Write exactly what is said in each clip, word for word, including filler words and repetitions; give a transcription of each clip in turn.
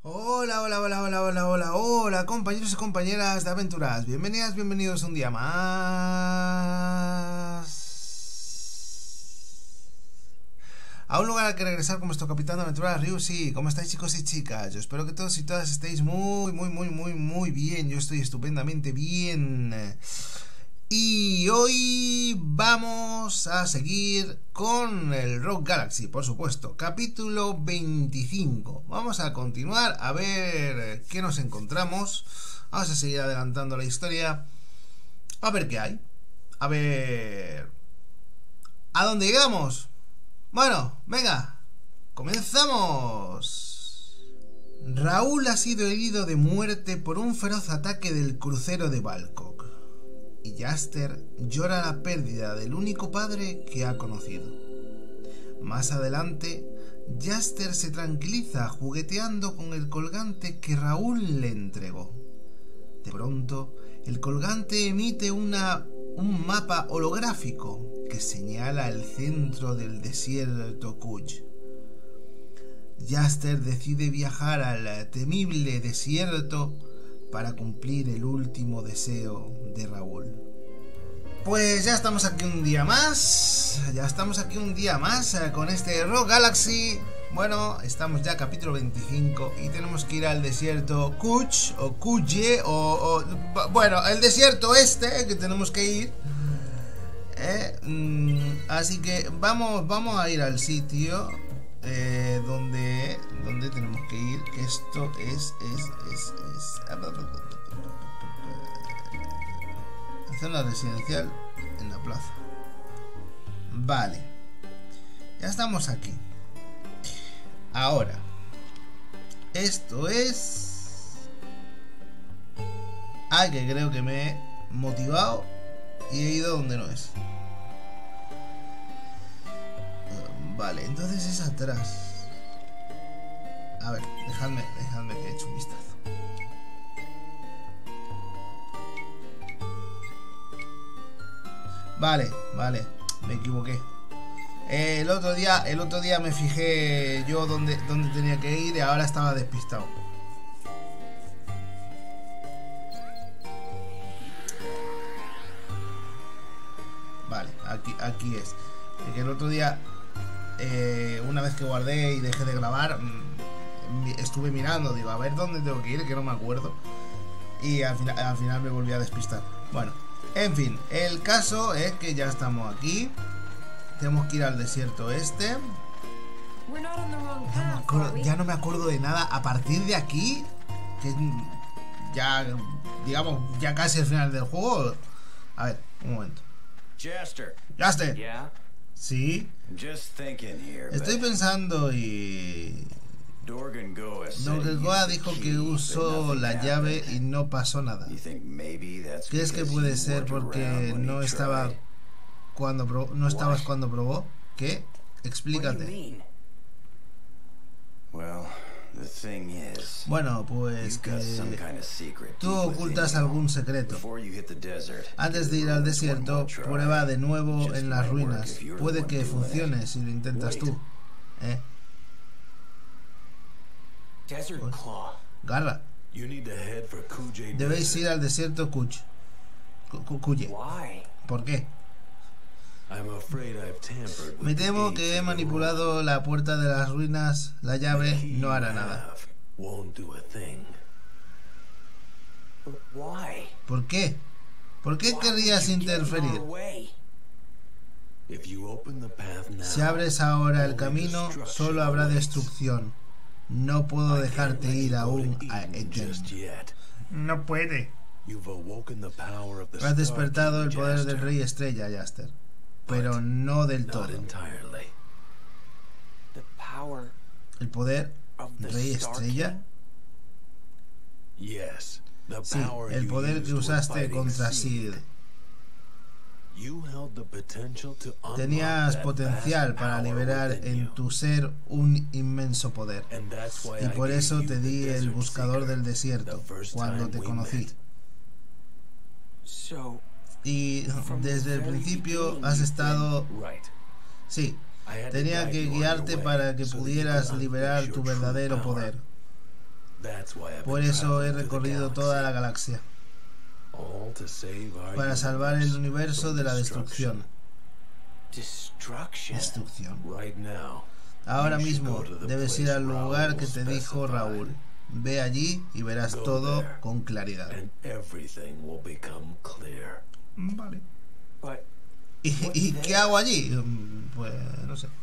Hola, hola, hola, hola, hola, hola, hola, compañeros y compañeras de aventuras. Bienvenidas, bienvenidos un día más a un lugar al que regresar con nuestro capitán de aventuras, Ryushi. ¿Cómo estáis, chicos y chicas? Yo espero que todos y todas estéis muy, muy, muy, muy, muy bien. Yo estoy estupendamente bien. Y hoy vamos a seguir con el Rogue Galaxy, por supuesto, capítulo veinticinco. Vamos a continuar a ver qué nos encontramos. Vamos a seguir adelantando la historia. A ver qué hay. A ver... ¿A dónde llegamos? Bueno, venga, comenzamos. Raúl ha sido herido de muerte por un feroz ataque del crucero de Balcock. Y Jaster llora la pérdida del único padre que ha conocido. Más adelante, Jaster se tranquiliza jugueteando con el colgante que Raúl le entregó. De pronto, el colgante emite una, un mapa holográfico que señala el centro del desierto Kuj. Jaster decide viajar al temible desierto para cumplir el último deseo de Raúl. Pues ya estamos aquí un día más, ya estamos aquí un día más eh, con este Rogue Galaxy. Bueno, estamos ya capítulo veinticinco y tenemos que ir al desierto Kuj o Kuye o, o bueno, el desierto este que tenemos que ir. Eh, mm, así que vamos, vamos a ir al sitio eh, donde, donde tenemos que ir. Esto es, es, es, es. Zona residencial en la plaza. Vale. Ya estamos aquí. Ahora. Esto es... Ah, que creo que me he motivado y he ido donde no es. Vale, entonces es atrás. A ver, dejadme, dejadme que he hecho un vistazo. Vale, vale, me equivoqué. Eh, el otro día, el otro día me fijé yo dónde, dónde tenía que ir y ahora estaba despistado. Vale, aquí, aquí es. Porque el otro día, eh, una vez que guardé y dejé de grabar, estuve mirando, digo, a ver dónde tengo que ir, que no me acuerdo. Y al final, al final me volví a despistar. Bueno, en fin, el caso es que ya estamos aquí. Tenemos que ir al desierto este. Ya no me acuerdo, ya no me acuerdo de nada. A partir de aquí, que es ya, digamos, ya casi el final del juego. A ver, un momento. Jaster. Jaster. Yeah? Sí. Just thinking here, Estoy pensando y... Dorgan Goa Dorgan Goa dijo que usó la llave y no pasó nada. ¿Crees que puede ser porque no estaba cuando probó, no estabas cuando probó? ¿Qué? Explícate. Bueno, pues que tú ocultas algún secreto. Antes de ir al desierto, prueba de nuevo en las ruinas. Puede que funcione si lo intentas tú. ¿Eh? Desert Claw. Garra. Debéis ir al desierto Kuj. Kuye. ¿Por qué? Me temo que he manipulado la puerta de las ruinas. La llave no hará nada. ¿Por qué? ¿Por qué querrías interferir? Si abres ahora el camino, solo habrá destrucción. No puedo dejarte ir aún a Eden. No puede. Has despertado el poder del Rey Estrella, Jaster. Pero no del todo. ¿El poder del Rey Estrella? Sí, el poder que usaste contra Sid. Tenías potencial para liberar en tu ser un inmenso poder. Y por eso te di el buscador del desierto cuando te conocí. Y desde el principio has estado... Sí, tenía que guiarte para que pudieras liberar tu verdadero poder. That's why I've Por been eso he traveling through the recorrido toda la galaxia, all to save our para salvar el universe universo from de la destrucción. Destruction. Destrucción. Right now. Ahora you should mismo go to the debes ir place al lugar Raoul que te dijo specified, Raúl. Ve allí y verás Go todo there. con claridad. and everything will become clear. Vale. But ¿Y, y qué hago allí? Mm, Pues no sé.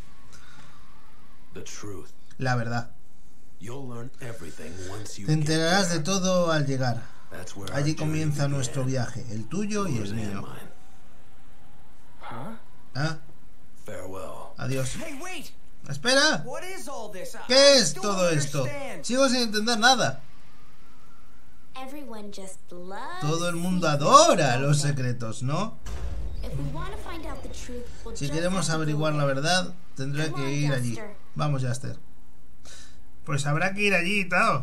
the truth. La verdad. You'll learn everything once you Te get enterarás de there. todo al llegar. That's where our Allí journey comienza began. nuestro viaje, el tuyo y Yours el and mío. mine. Huh? ¿Ah? Farewell. Adiós. Hey, wait! ¡Espera! What is all this? I- ¿Qué I es don't todo esto? understand. Sigo sin entender nada. Everyone just loves Todo el mundo secrets, adora don't los they? secretos, ¿no? If we want to find out the truth, we'll Si just queremos have to averiguar go la there. verdad, tendré Come que on, ir allí. Jaster. Vamos, Jaster. Pues habrá que ir allí y tal.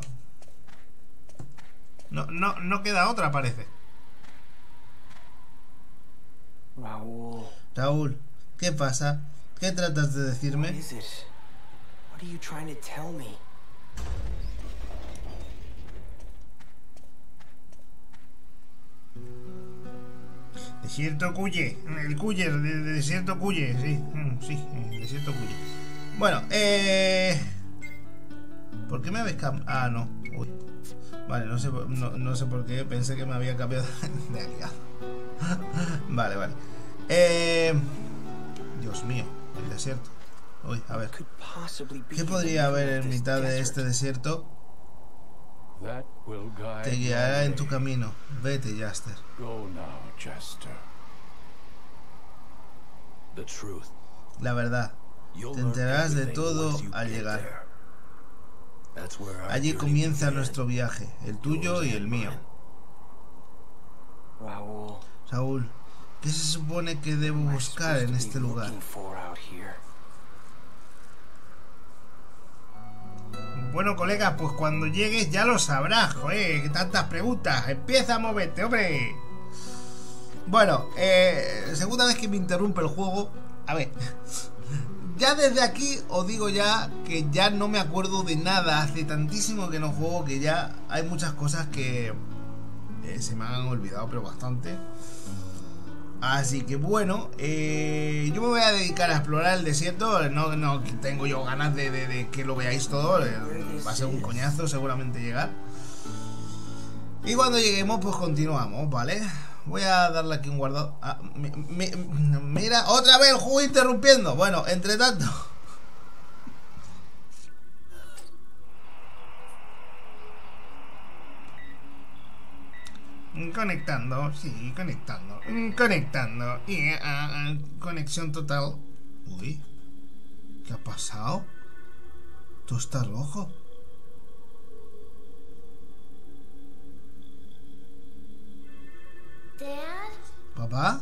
No, no, no queda otra, parece. Raoul, Raúl, ¿qué pasa? ¿Qué tratas de what decirme? is it? What are you trying to tell me? Desierto Cuye, el Cuyer, de, de Desierto Cuye, sí, mm, sí, el Desierto Cuye. Bueno, eh... ¿por qué me habéis cambiado? Ah, no. Uy. Vale, no sé, por- no, no sé por qué, pensé que me había cambiado de aliado. Vale, vale. Eh... Dios mío, el desierto. Uy, a ver. Could possibly be ¿Qué in the podría middle haber of en this mitad de desert. este desierto? That will guide Te guiará your en tu way. camino. Vete, Jaster. Go now, Jaster. The truth. La verdad. You'll Te learn enterarás de everything todo once you al get llegar. there. That's where our Allí journey comienza began. nuestro viaje, el tuyo Yours y el and mío. mine. Raoul, Saúl, ¿qué se supone que debo what am I buscar en supposed to este be lugar? looking for out here? Bueno, colega, pues cuando llegues ya lo sabrás, joder, que tantas preguntas. Empieza a moverte, hombre. Bueno, eh, segunda vez que me interrumpe el juego. A ver, ya desde aquí os digo ya que ya no me acuerdo de nada. Hace tantísimo que no juego que ya hay muchas cosas que eh, se me han olvidado, pero bastante. Así que bueno, eh, yo me voy a dedicar a explorar el desierto. No, no tengo yo ganas de, de- de que lo veáis todo. eh, Va a ser un coñazo seguramente llegar. Y cuando lleguemos pues continuamos, ¿vale? Voy a darle aquí un guardado. Ah, mi- mi- mira, otra vez el juego interrumpiendo. Bueno, entre tanto. Conectando, sí, conectando. mm, Conectando. Y ah, ah, conexión total. Uy, ¿qué ha pasado? Todo está rojo. Dad? ¿Papá?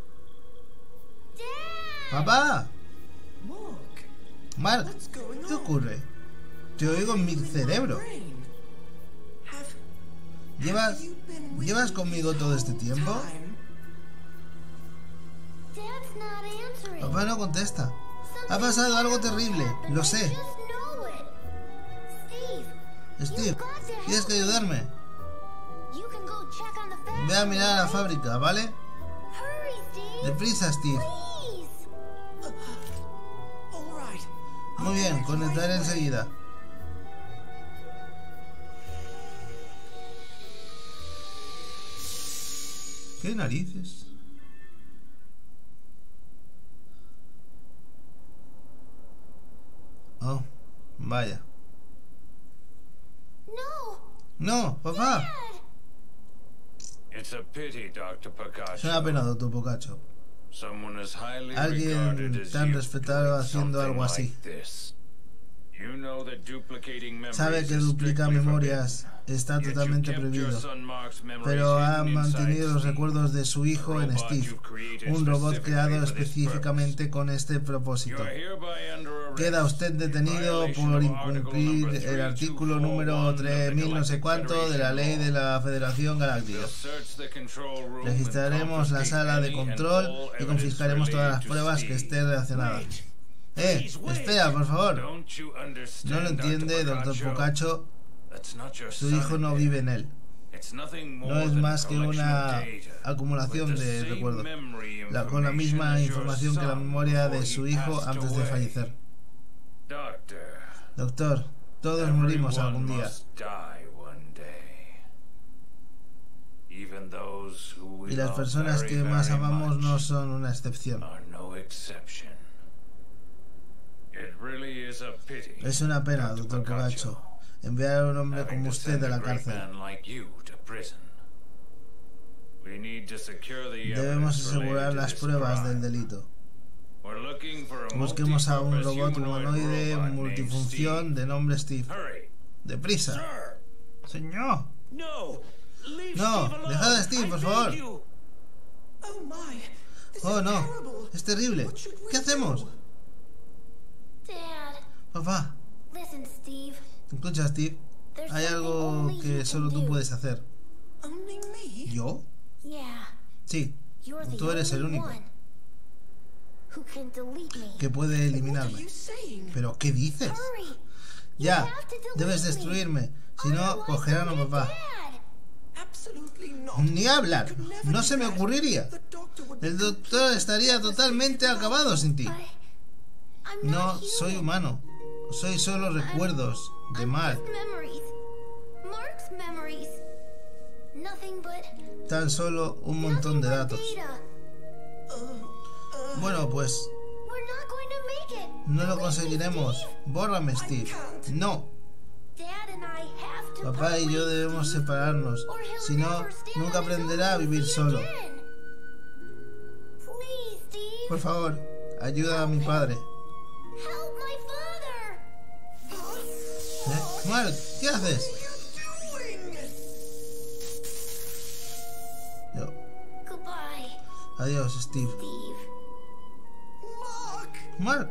Dad! ¿Papá? Look, Mark, what's going ¿qué on? ocurre? Te oigo en mi cerebro. Brain. Have, ¿Llevas, have you been with ¿Llevas me conmigo this todo este whole tiempo? time? Dad's not answering. Papá no contesta. Ha Something pasado algo terrible terrible, happened. lo I sé. just know it. Steve, Steve, you've got to tienes help que me. ayudarme. You can go check on the factory, Ve a mirar a la right? fábrica, ¿vale? Hurry, Steve. Deprisa, Steve. Please. All right. Muy bien, conectaré enseguida. ¿Qué narices? Oh, vaya. No. No, papá. Dad. It's a pity, Doctor Es una pena, Picasso. doctor Pocacho. Someone as highly Alguien regarded as tan you respetado doing haciendo something algo así. like this. You know that duplicating memories Sabe que is duplicar strictly memorias forbidden. está Yet you totalmente kept your prohibido. son Mark's memories Pero ha hidden mantenido inside los Steve. recuerdos de su hijo en Robot Steve, you've created un robot specifically creado for this específicamente con este propósito. You are hereby under arrest Queda usted in detenido violation por of article incumplir number el three artículo two four número one of the tres mil no sé Galactic cuánto de la ley de Federation la Federación Galáctica. We'll search the control room and Registraremos la confiscate sala de any and control all y evidence confiscaremos todas las related to pruebas que Steve. estén relacionadas. Eh, Please, wait. espera, por favor. Don't you ¿No understand, lo entiende, doctor Picasso? Pocacho? Su hijo no vive en él. No es más que una acumulación de recuerdos, la, con la misma información que la memoria de su hijo antes de fallecer. Doctor, todos morimos algún día. Y las personas que más amamos no son una excepción. Es una pena, doctor Picacho, enviar a un hombre como usted a la cárcel. Debemos asegurar las pruebas del delito. Busquemos a un robot humanoide multifunción de nombre Steve. ¡Deprisa! ¡Señor! No, dejad a Steve, por favor. Oh, no, es terrible. ¿Qué hacemos? Papá. Escucha, Steve. Hay algo que solo tú puedes hacer. ¿Yo? Sí, tú eres el único que puede eliminarme. ¿Pero qué dices? Ya, debes destruirme. Si no, cogerán a papá. Ni hablar. No se me ocurriría. El doctor estaría totalmente acabado sin ti. No soy humano. Soy solo recuerdos de Mark. Tan solo un montón de datos. Bueno, pues no lo conseguiremos. Bórrame, Steve. No. Papá y yo debemos separarnos. Si no, nunca aprenderá a vivir solo. Por favor, ayuda a mi padre. ¿Eh? Mark, ¿qué haces? Yo. Adiós, Steve. Mark.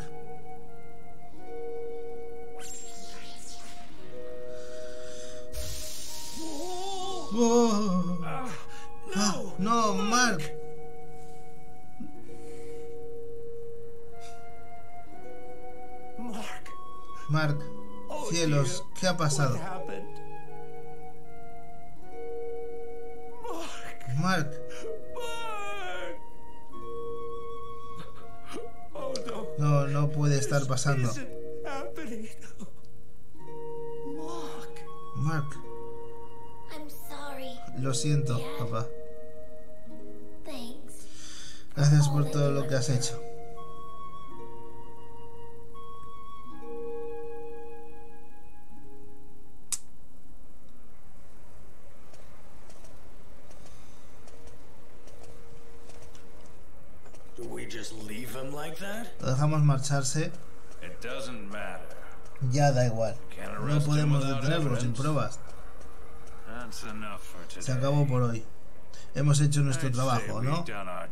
Oh. Ah, no, Mark. Mark, cielos, ¿qué ha pasado? Mark. No, no puede estar pasando. Mark. Lo siento, papá. Gracias por todo lo que has hecho. ¿Lo dejamos marcharse? Ya da igual. No podemos detenerlo sin pruebas. Se acabó por hoy. Hemos hecho nuestro trabajo, ¿no?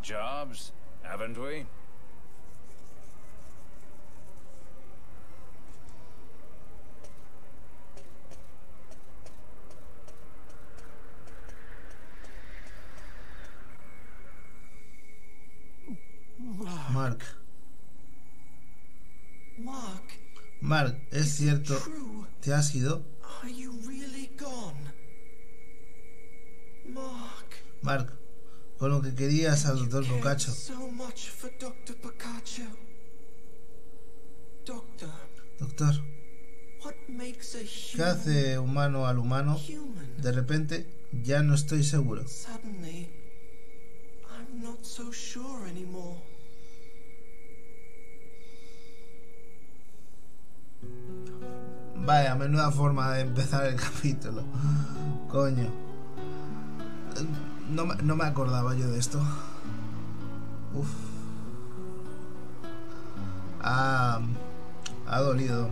Mark. Mark, ¿es cierto? ¿Te has ido? Mark, con lo que querías al doctor Picacho. Doctor, ¿qué hace humano al humano? De repente, ya no estoy seguro. Vaya, menuda forma de empezar el capítulo. Coño. No, no me acordaba yo de esto. Uf. Ah, ha dolido.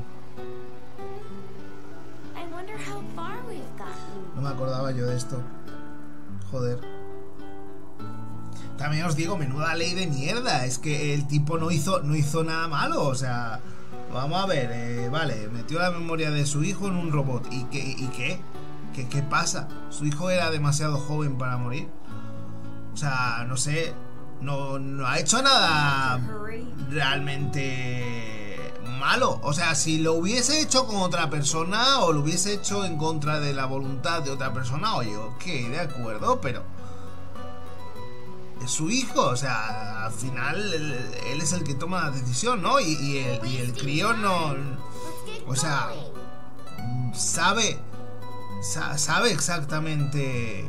No me acordaba yo de esto. Joder. También os digo, menuda ley de mierda. Es que el tipo no hizo, no hizo nada malo. O sea, vamos a ver. Eh, vale, metió la memoria de su hijo en un robot. ¿Y qué? ¿Y qué? ¿Qué, qué pasa? ¿Su hijo era demasiado joven para morir? O sea, no sé. No, no ha hecho nada realmente malo. O sea, si lo hubiese hecho con otra persona o lo hubiese hecho en contra de la voluntad de otra persona, oye, ok, de acuerdo, pero es su hijo, o sea, al final él, él es el que toma la decisión, ¿no? Y, y, el, y el crío no, o sea, sabe, sa, sabe exactamente,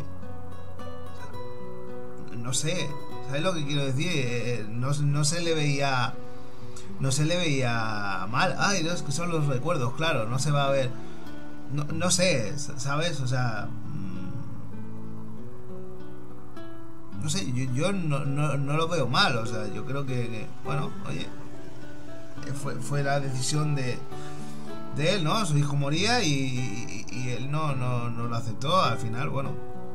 no sé, ¿sabes lo que quiero decir? No, no se le veía, no se le veía mal. Ay, no, es que son los recuerdos, claro, no se va a ver, no, no sé, ¿sabes? O sea, no sé, yo, yo no, no, no lo veo mal, o sea, yo creo que, que bueno, oye, fue, fue la decisión de, de él, ¿no? Su hijo moría y, y, y él no, no, no lo aceptó. Al final, bueno,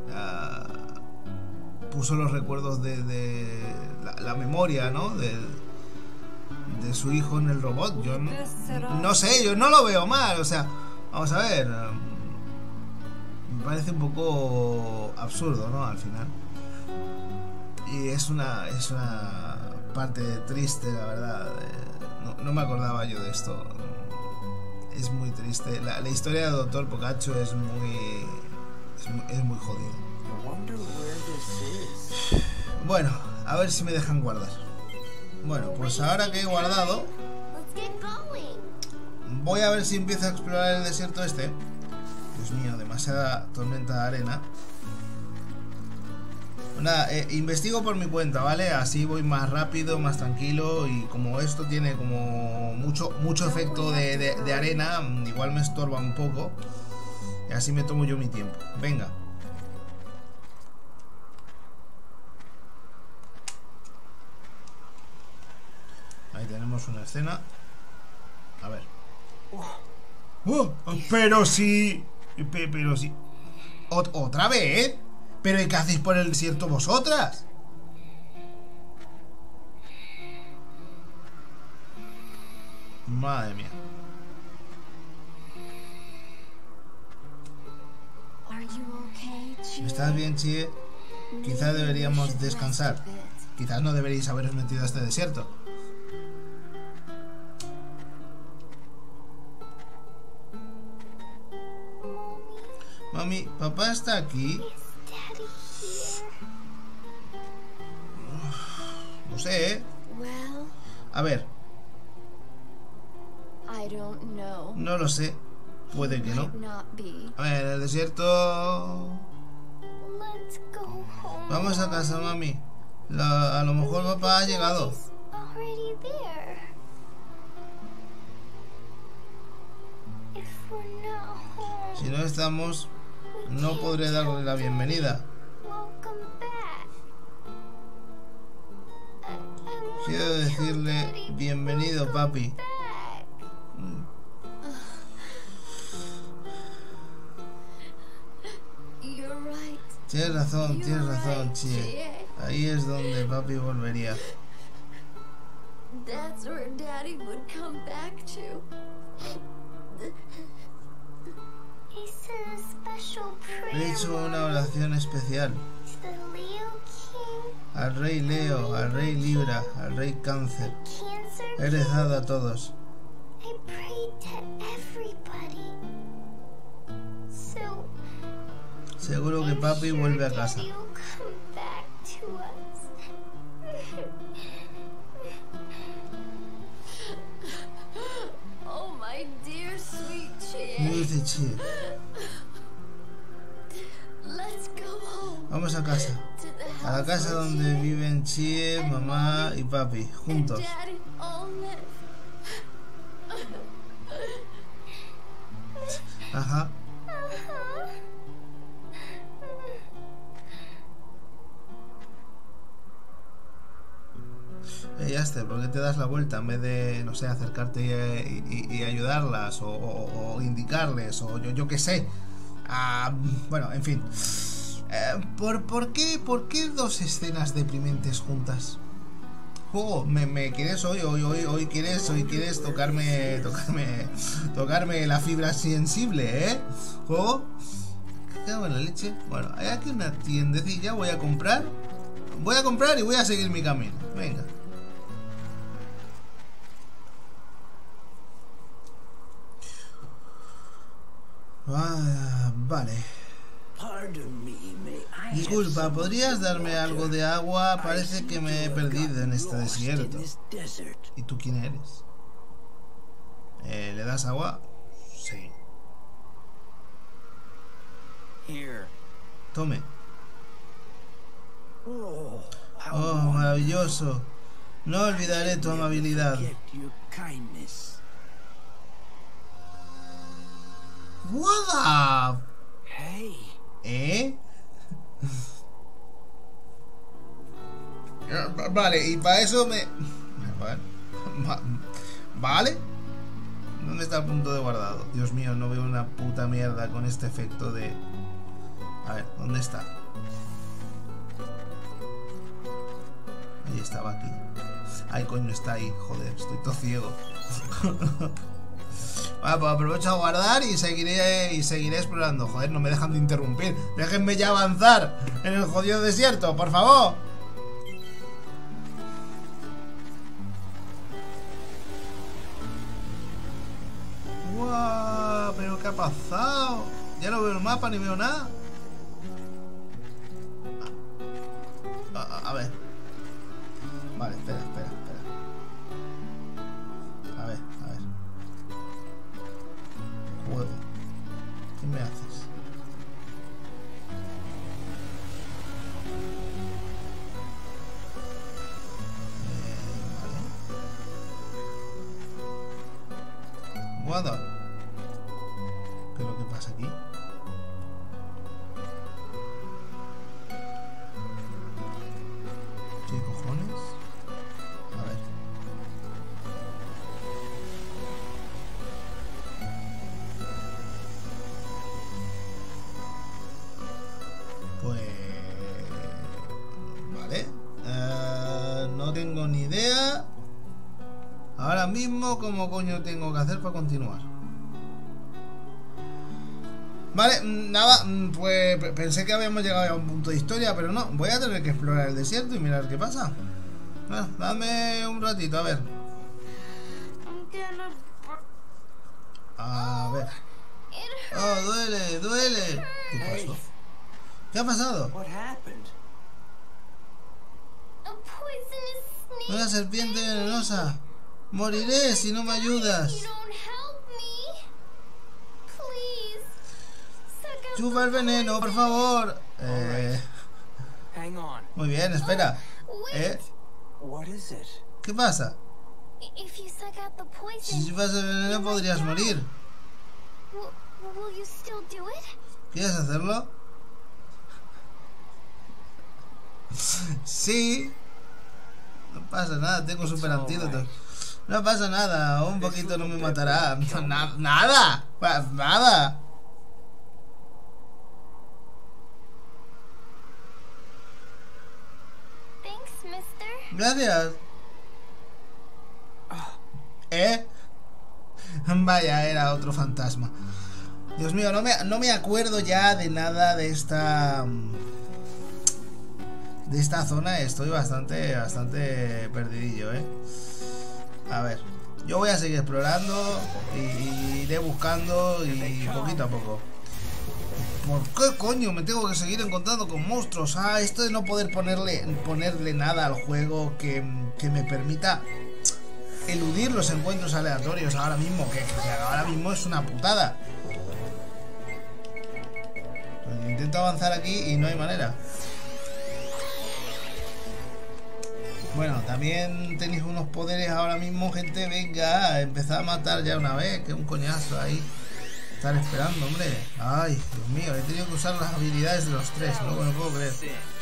uh, puso los recuerdos de, de la, la memoria, ¿no? De, de su hijo en el robot. Yo no, no sé, yo no lo veo mal, o sea, vamos a ver, me parece un poco absurdo, ¿no? Al final. Y es una es una parte triste, la verdad. No, no me acordaba yo de esto. Es muy triste. La, la historia de Doctor Pikachu es muy es muy, es muy jodida. Bueno, a ver si me dejan guardar. Bueno, pues ahora que he guardado, voy a ver si empiezo a explorar el desierto este. Dios mío, demasiada tormenta de arena. Nada, eh, investigo por mi cuenta, ¿vale? Así voy más rápido, más tranquilo. Y como esto tiene como mucho mucho efecto de, de, de arena, igual me estorba un poco. Y así me tomo yo mi tiempo. Venga. Ahí tenemos una escena. A ver. ¡Oh! Pero sí. Pero sí. Ot ¿Otra vez? ¿Pero y qué hacéis por el desierto vosotras? Madre mía. ¿Estás bien, Chie? Quizás deberíamos descansar. Quizás no deberíais haberos metido a este desierto. Mami, ¿papá está aquí? No sé, ¿eh? A ver. No lo sé. Puede que no. A ver, en el desierto... Vamos a casa, mami. La, a lo mejor papá ha llegado. Si no estamos, no podré darle la bienvenida. Quiero decirle bienvenido, papi. Tienes razón, tienes razón, Chie. Ahí es donde papi volvería. He hecho una oración especial al rey Leo, al rey Libra, al rey Cáncer. He rezado a todos. Seguro que papi vuelve a casa. Mi dulce Chie. Vamos a casa. A la casa donde viven Chie, mamá y papi, juntos. Ajá. Eh, ya está, ¿por qué te das la vuelta en vez de, no sé, acercarte y, y, y ayudarlas o, o, o indicarles o yo, yo qué sé? Ah, bueno, en fin. Eh, ¿por, por, qué, ¿Por qué dos escenas deprimentes juntas? Juego, me, me quieres hoy, hoy, hoy, hoy quieres, hoy quieres tocarme, tocarme, tocarme la fibra sensible, ¿eh? Juego, ¿qué hago en la leche? Bueno, hay aquí una tiendecilla, voy a comprar, voy a comprar y voy a seguir mi camino. Venga. Ah, vale. Disculpa, ¿podrías darme algo de agua? Parece que me he perdido en este desierto. ¿Y tú quién eres? Eh, ¿Le das agua? Sí. Tome. Oh, maravilloso. No olvidaré tu amabilidad. What the... ¿Eh? Vale, y para eso me... Vale. ¿Dónde está el punto de guardado? Dios mío, no veo una puta mierda con este efecto de... A ver, ¿dónde está? Ahí estaba, aquí. Ay, coño, está ahí. Joder, estoy todo ciego. Vale, pues aprovecho a guardar y seguiré y seguiré explorando. Joder, no me dejan de interrumpir. Déjenme ya avanzar en el jodido desierto, por favor. Guau, pero ¿qué ha pasado? Ya no veo el mapa ni veo nada. A, a, a ver. Vale, espera, espera, espera. A ver, a ver. Juego. ¿Qué me haces? Eh, vale. Guarda. ¿Qué es lo que pasa aquí? ¿Qué cojones? A ver. Pues... Vale. Uh, no tengo ni idea. Ahora mismo, ¿cómo coño tengo que hacer para continuar? Vale, nada, pues pensé que habíamos llegado a un punto de historia, pero no. Voy a tener que explorar el desierto y mirar qué pasa. Bueno, dame un ratito, a ver. A ver. Oh, duele, duele. ¿Qué pasó? ¿Qué ha pasado? Una serpiente venenosa. Moriré si no me ayudas. Chupa el veneno, por favor. Eh... Muy bien, espera. ¿Eh? ¿Qué pasa? Si chupas el veneno podrías morir. ¿Quieres hacerlo? Sí. No pasa nada, tengo super antídotos. No pasa nada, un poquito no me matará. Na nada, nada. Gracias. ¿Eh? Vaya, era otro fantasma. Dios mío, no me, no me acuerdo ya de nada de esta... De esta zona. Estoy bastante, bastante perdidillo, ¿eh? A ver, yo voy a seguir explorando y iré buscando y poquito a poco. ¿Por qué coño me tengo que seguir encontrando con monstruos? Ah, esto de no poder ponerle, ponerle nada al juego que, que me permita eludir los encuentros aleatorios ahora mismo, que, que ahora mismo es una putada. Pues intento avanzar aquí y no hay manera. Bueno, también tenéis unos poderes ahora mismo, gente. Venga, empezad a matar ya una vez, que un coñazo ahí. Estar esperando, hombre. Ay, Dios mío, he tenido que usar las habilidades de los tres, no me lo puedo creer.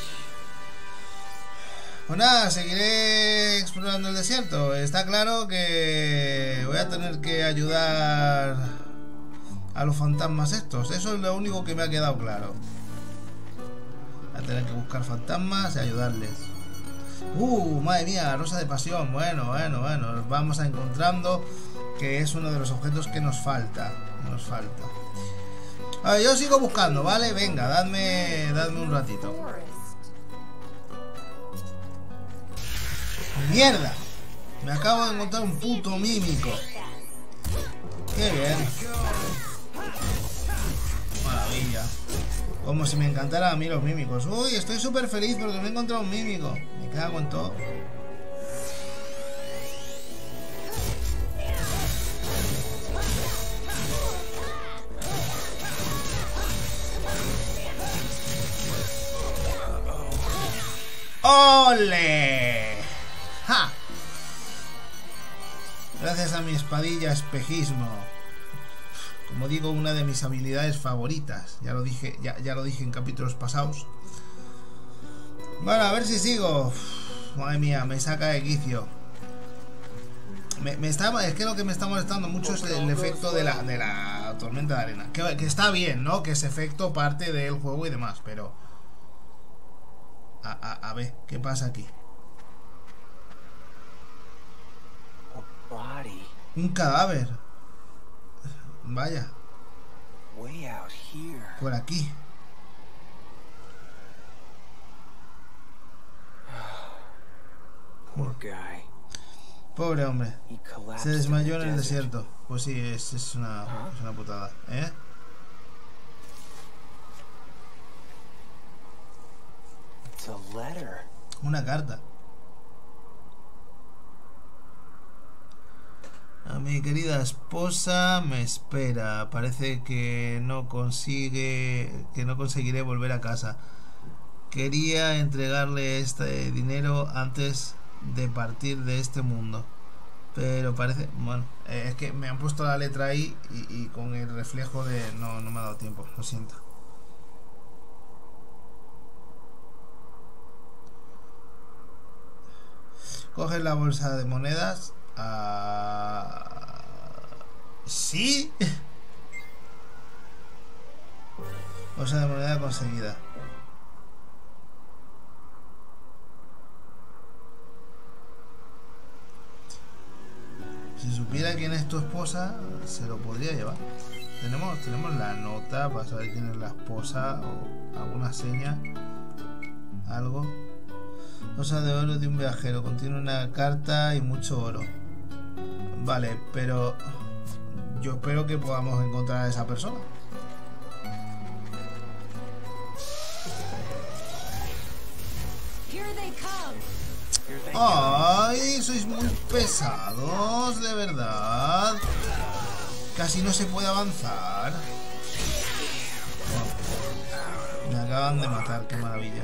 Pues nada, seguiré explorando el desierto. Está claro que voy a tener que ayudar a los fantasmas estos. Eso es lo único que me ha quedado claro. Voy a tener que buscar fantasmas y ayudarles. Uh, madre mía, rosa de pasión. Bueno, bueno, bueno, nos vamos a encontrando, que es uno de los objetos que nos falta. Nos falta. A ver, yo sigo buscando, ¿vale? Venga, dadme, dadme un ratito. ¡Mierda! Me acabo de encontrar un puto mímico. ¡Qué bien! Como si me encantaran a mí los mímicos. Uy, estoy súper feliz porque me he encontrado un mímico. Me cago en todo. ¡Ole! ¡Ja! Gracias a mi espadilla espejismo. Como digo, una de mis habilidades favoritas. Ya lo dije, ya, ya lo dije en capítulos pasados. Bueno, a ver si sigo. Uf, madre mía, me saca de quicio. Me, me está, es que lo que me está molestando mucho es el efecto de la, de la tormenta de arena. Que, que está bien, ¿no? Que ese efecto parte del juego y demás, pero... A, a, a ver, ¿qué pasa aquí? Un cadáver. Vaya. Por aquí. Pobre hombre. Se desmayó en el desierto. Pues sí, es, es, una, es una putada, ¿eh? Una carta. A mi querida esposa me espera. Parece que no consigue, que no conseguiré volver a casa. Quería entregarle este dinero antes de partir de este mundo, pero parece, bueno, eh, es que me han puesto la letra ahí y, y con el reflejo de no, no me ha dado tiempo. Lo siento. Coges la bolsa de monedas. Uh... ¿Sí? Bolsa de moneda conseguida. Si supiera quién es tu esposa, se lo podría llevar. Tenemos, tenemos la nota para saber quién es la esposa o alguna seña. Algo. Bolsa de oro de un viajero. Contiene una carta y mucho oro. Vale, pero yo espero que podamos encontrar a esa persona. Ay, sois muy pesados, de verdad. Casi no se puede avanzar. Oh, me acaban de matar, qué maravilla.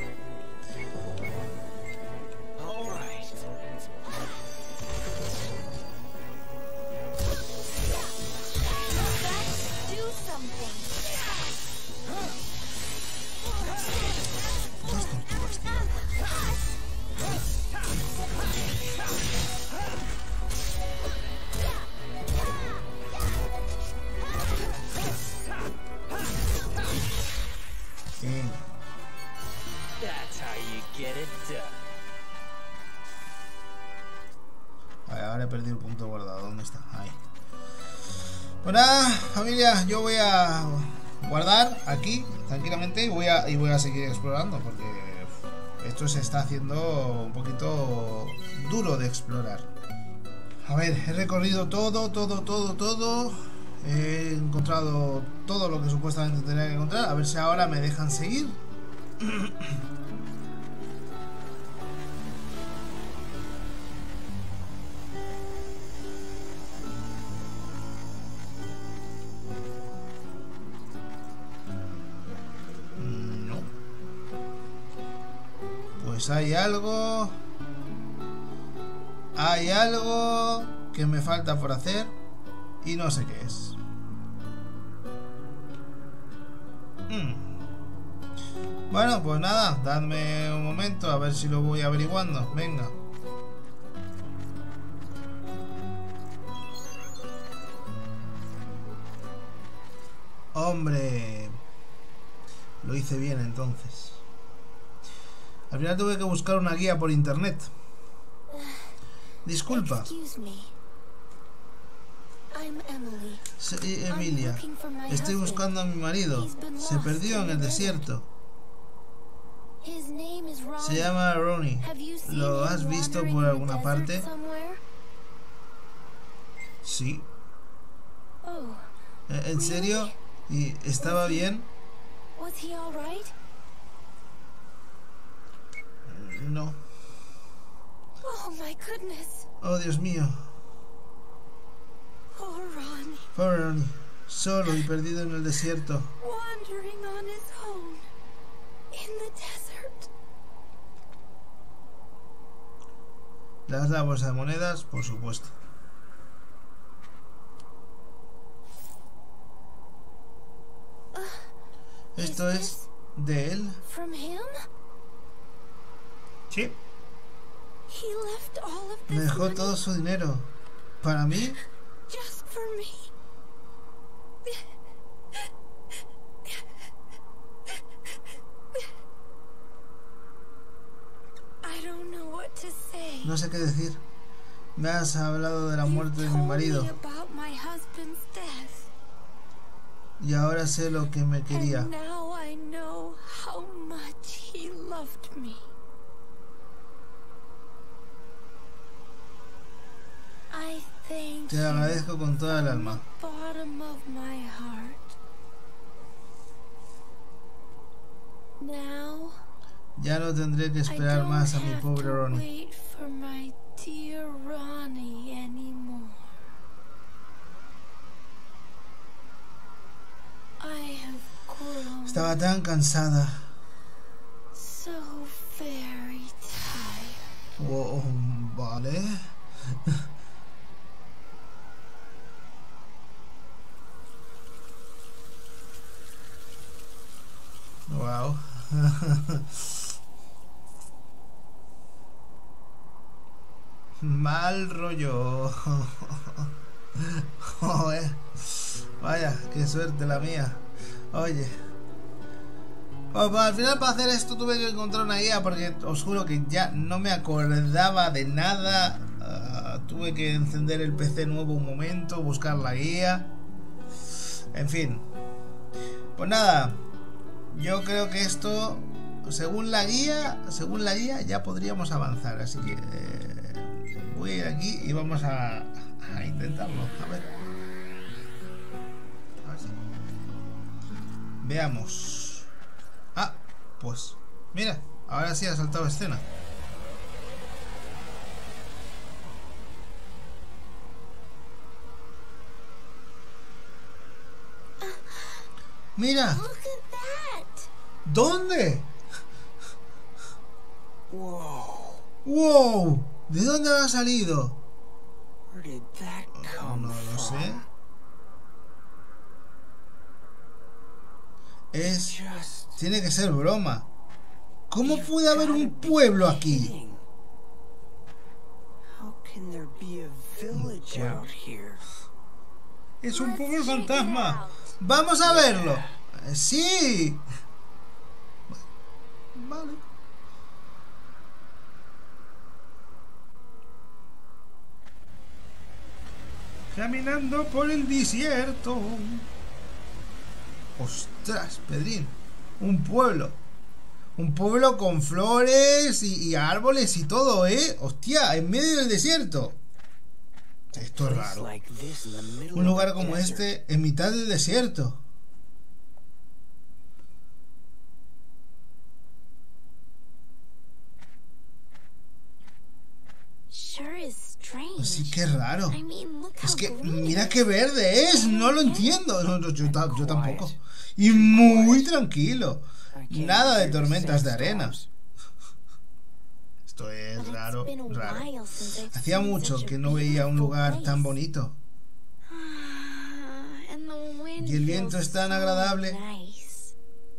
Vale, ahora he perdido el punto guardado. ¿Dónde está? Ahí. Pues nada, familia, yo voy a guardar aquí tranquilamente y voy a, y voy a seguir explorando porque esto se está haciendo un poquito duro de explorar. A ver, he recorrido todo, todo, todo, todo. He encontrado todo lo que supuestamente tenía que encontrar. A ver si ahora me dejan seguir. No. Pues hay algo. Hay algo que me falta por hacer y no sé qué es. Hmm. Bueno, pues nada, dadme un momento a ver si lo voy averiguando. Venga. Hombre, lo hice bien entonces. Al final tuve que buscar una guía por internet. Disculpa. Soy Emilia. Estoy buscando a mi marido. Se perdió en el desierto. Se llama Ronnie. ¿Lo has visto por alguna parte? Sí. ¿En serio? ¿Y estaba bien? Was he all right? No. Oh my goodness. Oh, Dios mío. Poor Ronnie. Pobre Ronnie. Solo y perdido en el desierto. Wandering on his own. In the desert. ¿Le das la bolsa de monedas? Por supuesto. Esto es de él. From him? Sí. He left all of Me this dejó money todo su dinero. ¿Para mí? just for me. I don't know what to say. No sé qué decir. Me has hablado de la muerte de mi marido. You told me about my husband's death. Y ahora sé lo que me quería. And now I know how much he loved me. I thank Te agradezco con toda el you alma. from the bottom of my heart. Now Ya no tendré que I esperar don't más a mi have pobre to Ronnie. wait for my dear Ronnie anymore. I have grown Estaba tan cansada. so very tired. Oh, vale. Wow. Mal rollo. Joder. Vaya, qué suerte la mía. Oye. Pues, pues, al final para hacer esto tuve que encontrar una guía porque os juro que ya no me acordaba de nada. Uh, tuve que encender el P C nuevo un momento, buscar la guía. En fin. Pues nada. Yo creo que esto, según la guía, según la guía ya podríamos avanzar. Así que eh, voy a ir aquí y vamos a, a intentarlo. A ver. A ver si. Veamos. Ah, pues mira, ahora sí ha saltado escena. Mira. Look at that! ¿Dónde? Whoa. ¡Wow! ¿De dónde ha salido? Where did that come No lo from? sé. Es... Just Tiene que ser broma. ¿Cómo puede haber un pueblo aquí? kidding. How can there be a village pueblo. out here? Es un Let's pueblo check it fantasma. out. ¡Vamos a verlo! Eh, ¡Sí! Vale. Caminando por el desierto. ¡Ostras, Pedrín! Un pueblo. Un pueblo con flores y, y árboles y todo, ¿eh? ¡Hostia! En medio del desierto. Esto es Place raro. like this in the middle Un of lugar the como desert. este en mitad del desierto. Sure is strange. Así que raro. I mean, look Es how que green mira it qué is. verde es. No lo entiendo. No, no, yo, ta- yo tampoco. Y muy tranquilo. I can't Nada de hear the tormentas de arena. sandstorms. Esto es But it's raro, been a raro. while since I've Hacía seen mucho such a que no veía un beautiful lugar tan place. bonito. Ah, and the wind Y el viento feels es tan so agradable. nice.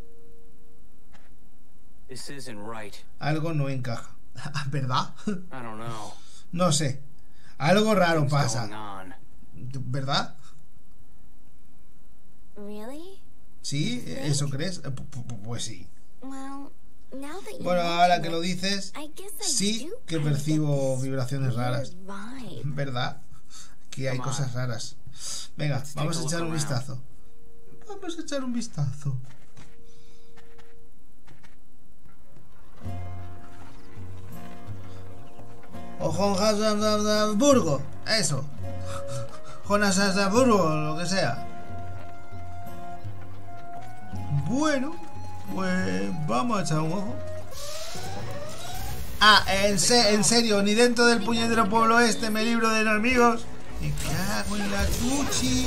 This isn't right. Algo no encaja. ¿Verdad? I don't know. No sé. Algo raro What's going pasa. on? ¿Verdad? Really? ¿Sí? ¿Eso crees? Eh, pu- pu- Pues sí. Well, now that you Bueno, mention ahora que it, lo dices, I guess I sí do que kinda percibo get this vibraciones raras. weird vibe. ¿Verdad? Que hay Come on. cosas raras. Venga, Let's vamos a take a echar look un around. vistazo. Vamos a echar un vistazo. O Johannesburgo, eso. Johannesburgo, lo que sea. Bueno. Pues vamos a echar un ojo. Ah, en, se en serio, ni dentro del puñetero pueblo este me libro de enemigos. Me cago en la cuchi.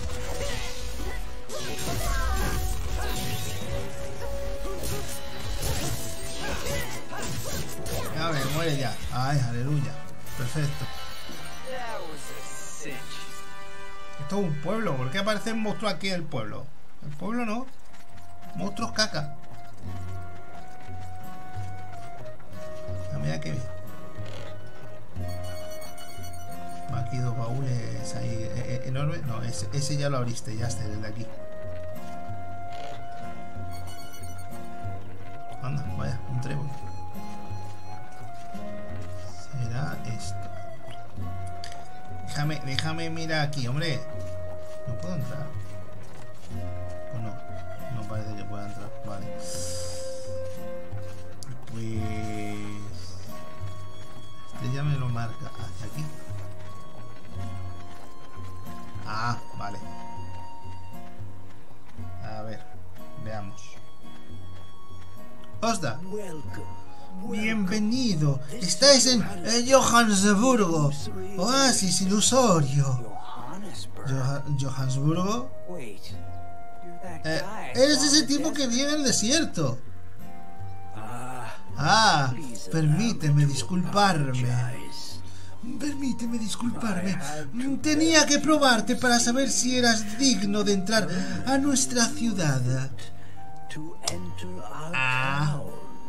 A ver, muere ya. Ay, aleluya. Perfecto. Esto es un pueblo. ¿Por qué aparecen monstruos aquí en el pueblo? El pueblo no. Monstruos caca. Ah, mira qué bien. Aquí dos baúles ahí eh, enormes. No, ese, ese ya lo abriste. Ya está, el de aquí. Anda, vaya, un trébol. Será esto. Déjame, déjame mirar aquí, hombre. No puedo entrar. ¿O no? No parece que pueda entrar. Vale. Pues... este ya me lo marca hacia aquí. Ah, vale. A ver, veamos. Osda. Bienvenido. Estáis en eh, Johannesburgo. Oasis ilusorio. Joha Johannesburgo. Eh, eres ese tipo que vive en el desierto. Ah, permíteme disculparme. Permíteme disculparme. Tenía que probarte para saber si eras digno de entrar a nuestra ciudad. Ah.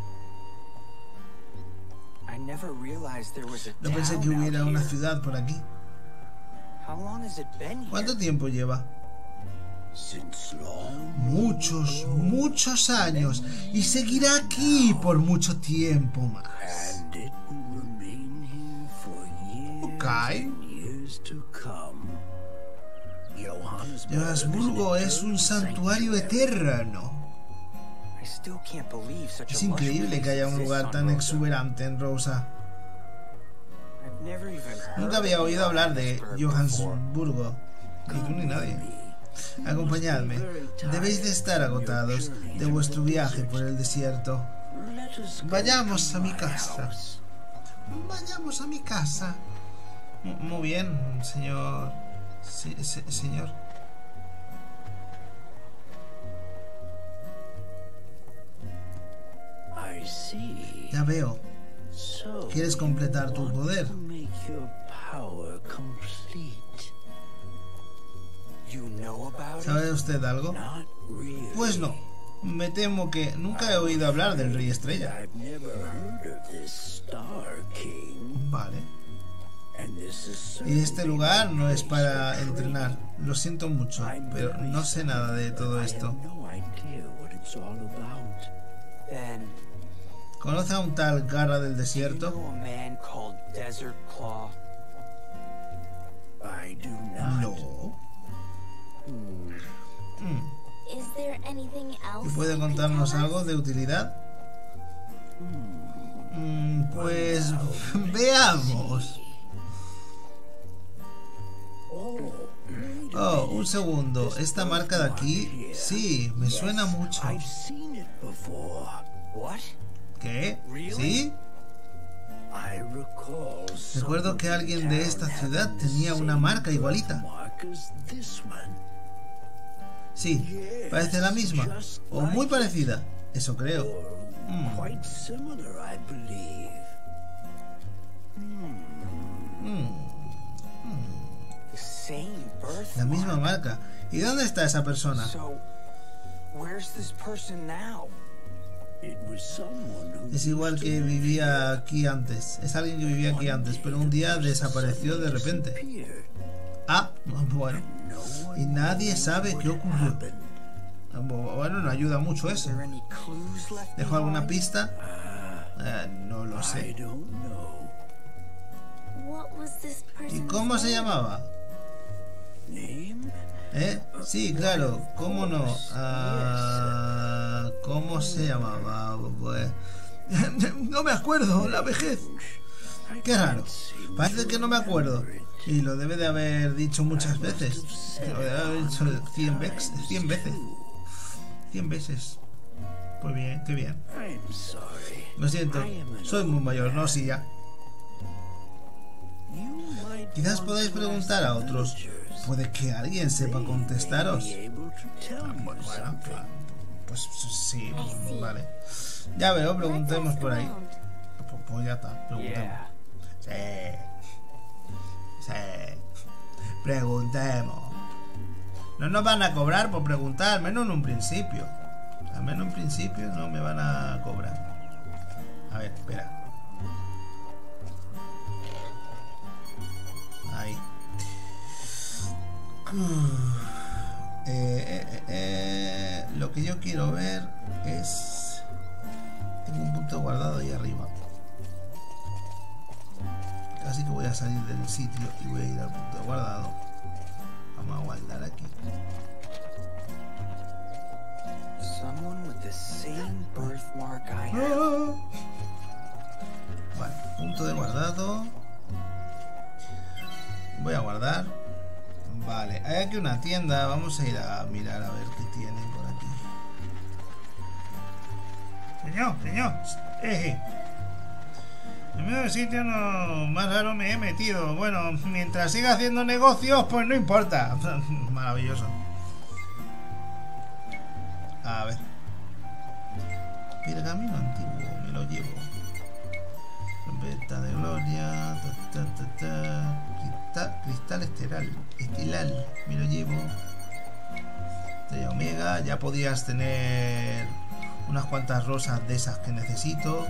No pensé que hubiera una ciudad por aquí. ¿Cuánto tiempo lleva? Muchos, muchos años. Y seguirá aquí por mucho tiempo más. Ok. Johannesburgo es un santuario eterno. Es increíble que haya un lugar tan exuberante en Rosa. Nunca había oído hablar de Johannesburgo. Ni tú ni nadie. Acompañadme. Debéis de estar agotados de vuestro viaje por el desierto. Vayamos a mi casa. Vayamos a mi casa. Muy bien, señor. Sí, se, señor. Ya veo. ¿Quieres completar tu poder? ¿Sabe usted algo? Pues no. Me temo que nunca he oído hablar del Rey Estrella. Vale. Y este lugar no es para entrenar. Lo siento mucho, pero no sé nada de todo esto. ¿Conoce a un tal Garra del Desierto? No. Hmm. ¿Y puede contarnos algo de utilidad? Hmm, pues veamos. Oh, un segundo. ¿Esta marca de aquí? Sí, me suena mucho. ¿Qué? ¿Sí? Recuerdo que alguien de esta ciudad tenía una marca igualita. Sí, parece la misma. O muy parecida. Eso creo. Mm. Mm. La misma marca. ¿Y dónde está esa persona? Es igual que vivía aquí antes. Es alguien que vivía aquí antes, pero un día desapareció de repente. Ah, bueno. Y nadie sabe qué ocurrió. Bueno, no ayuda mucho eso. ¿Dejó alguna pista? Eh, no lo sé. ¿Y cómo se llamaba? ¿Eh? Sí, claro, ¿cómo no? Uh, ¿Cómo se llamaba? Pues... no me acuerdo, la vejez. Qué raro, parece que no me acuerdo. Y lo debe de haber dicho muchas veces. Lo debe de haber dicho cien veces. Cien veces. Cien veces. Pues bien, qué bien. I'm sorry. Lo siento, soy muy mayor, no, sí, ya. You might Quizás want podáis to preguntar a ask otros. villagers. Puede que alguien sepa contestaros. They may be able to tell you Bueno, something. claro, pues sí, vale. Ya veo, preguntemos por ahí. Pues, pues ya está, preguntemos. Yeah. Sí. Sí. Preguntemos. No nos van a cobrar por preguntar, al menos en un principio. Al menos en principio no me van a cobrar. A ver, espera. Ahí. Eh, eh, eh, eh, lo que yo quiero ver es... Tengo un punto guardado ahí arriba. Así que voy a salir del sitio y voy a ir al punto guardado. Vamos a guardar aquí. Someone with the same birthmark I have. Ah. Vale, punto de guardado. Voy a guardar. Vale, hay aquí una tienda. Vamos a ir a mirar a ver qué tienen por aquí. Señor, señor. Eh, eh. En medio del sitio no, más raro me he metido. Bueno, mientras siga haciendo negocios, pues no importa. Maravilloso. A ver. Pergamino antiguo, me lo llevo. Trompeta de gloria. Ta, ta, ta, ta. Cristal, cristal estelar. Estilar, me lo llevo. Estrella Omega. Ya podías tener unas cuantas rosas de esas que necesito.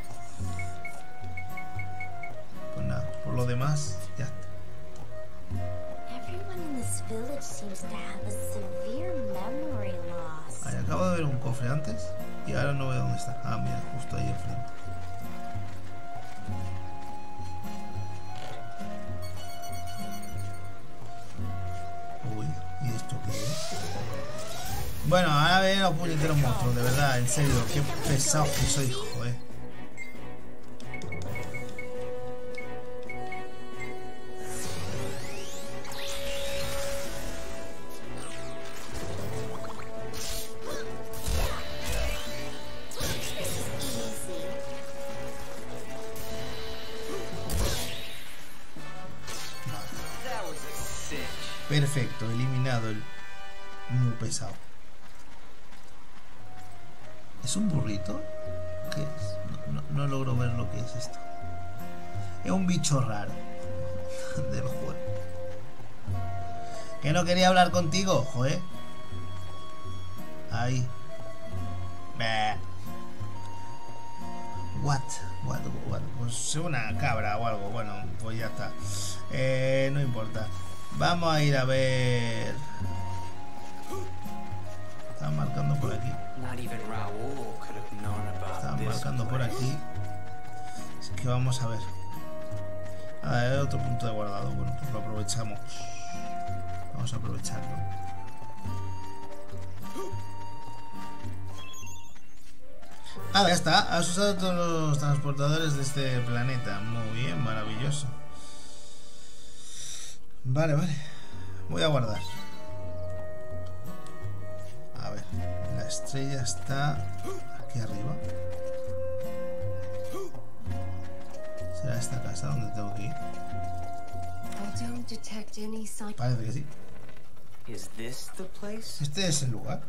Pues nada, por lo demás, ya está. Everyone in this village seems to have a severe memory loss. Ahí, acabo de ver un cofre antes y ahora no veo dónde está. Ah, mira, justo ahí enfrente. Uy, ¿y esto qué es? Bueno, ahora ven los puñeteros monstruos, de verdad, en serio, qué pesados que soy, joder. Perfecto, eliminado el muy pesado. ¿Es un burrito? ¿Qué es? No, no, no logro ver lo que es esto. Es un bicho raro del juego. ¿Que no quería hablar contigo? Joder. Ahí. Bah. What? What? What? Pues una cabra o algo. Bueno, pues ya está. Eh, no importa. Vamos a ir a ver. Están marcando por aquí. Están marcando por aquí. Así que vamos a ver. A ver, otro punto de guardado. Bueno, pues lo aprovechamos. Vamos a aprovecharlo. Ah, ya está. Has usado todos los transportadores de este planeta. Muy bien, maravilloso. Vale, vale. Voy a guardar. A ver, la estrella está aquí arriba. ¿Será esta casa donde tengo que ir? Parece que sí. Is this the place? Este es el lugar.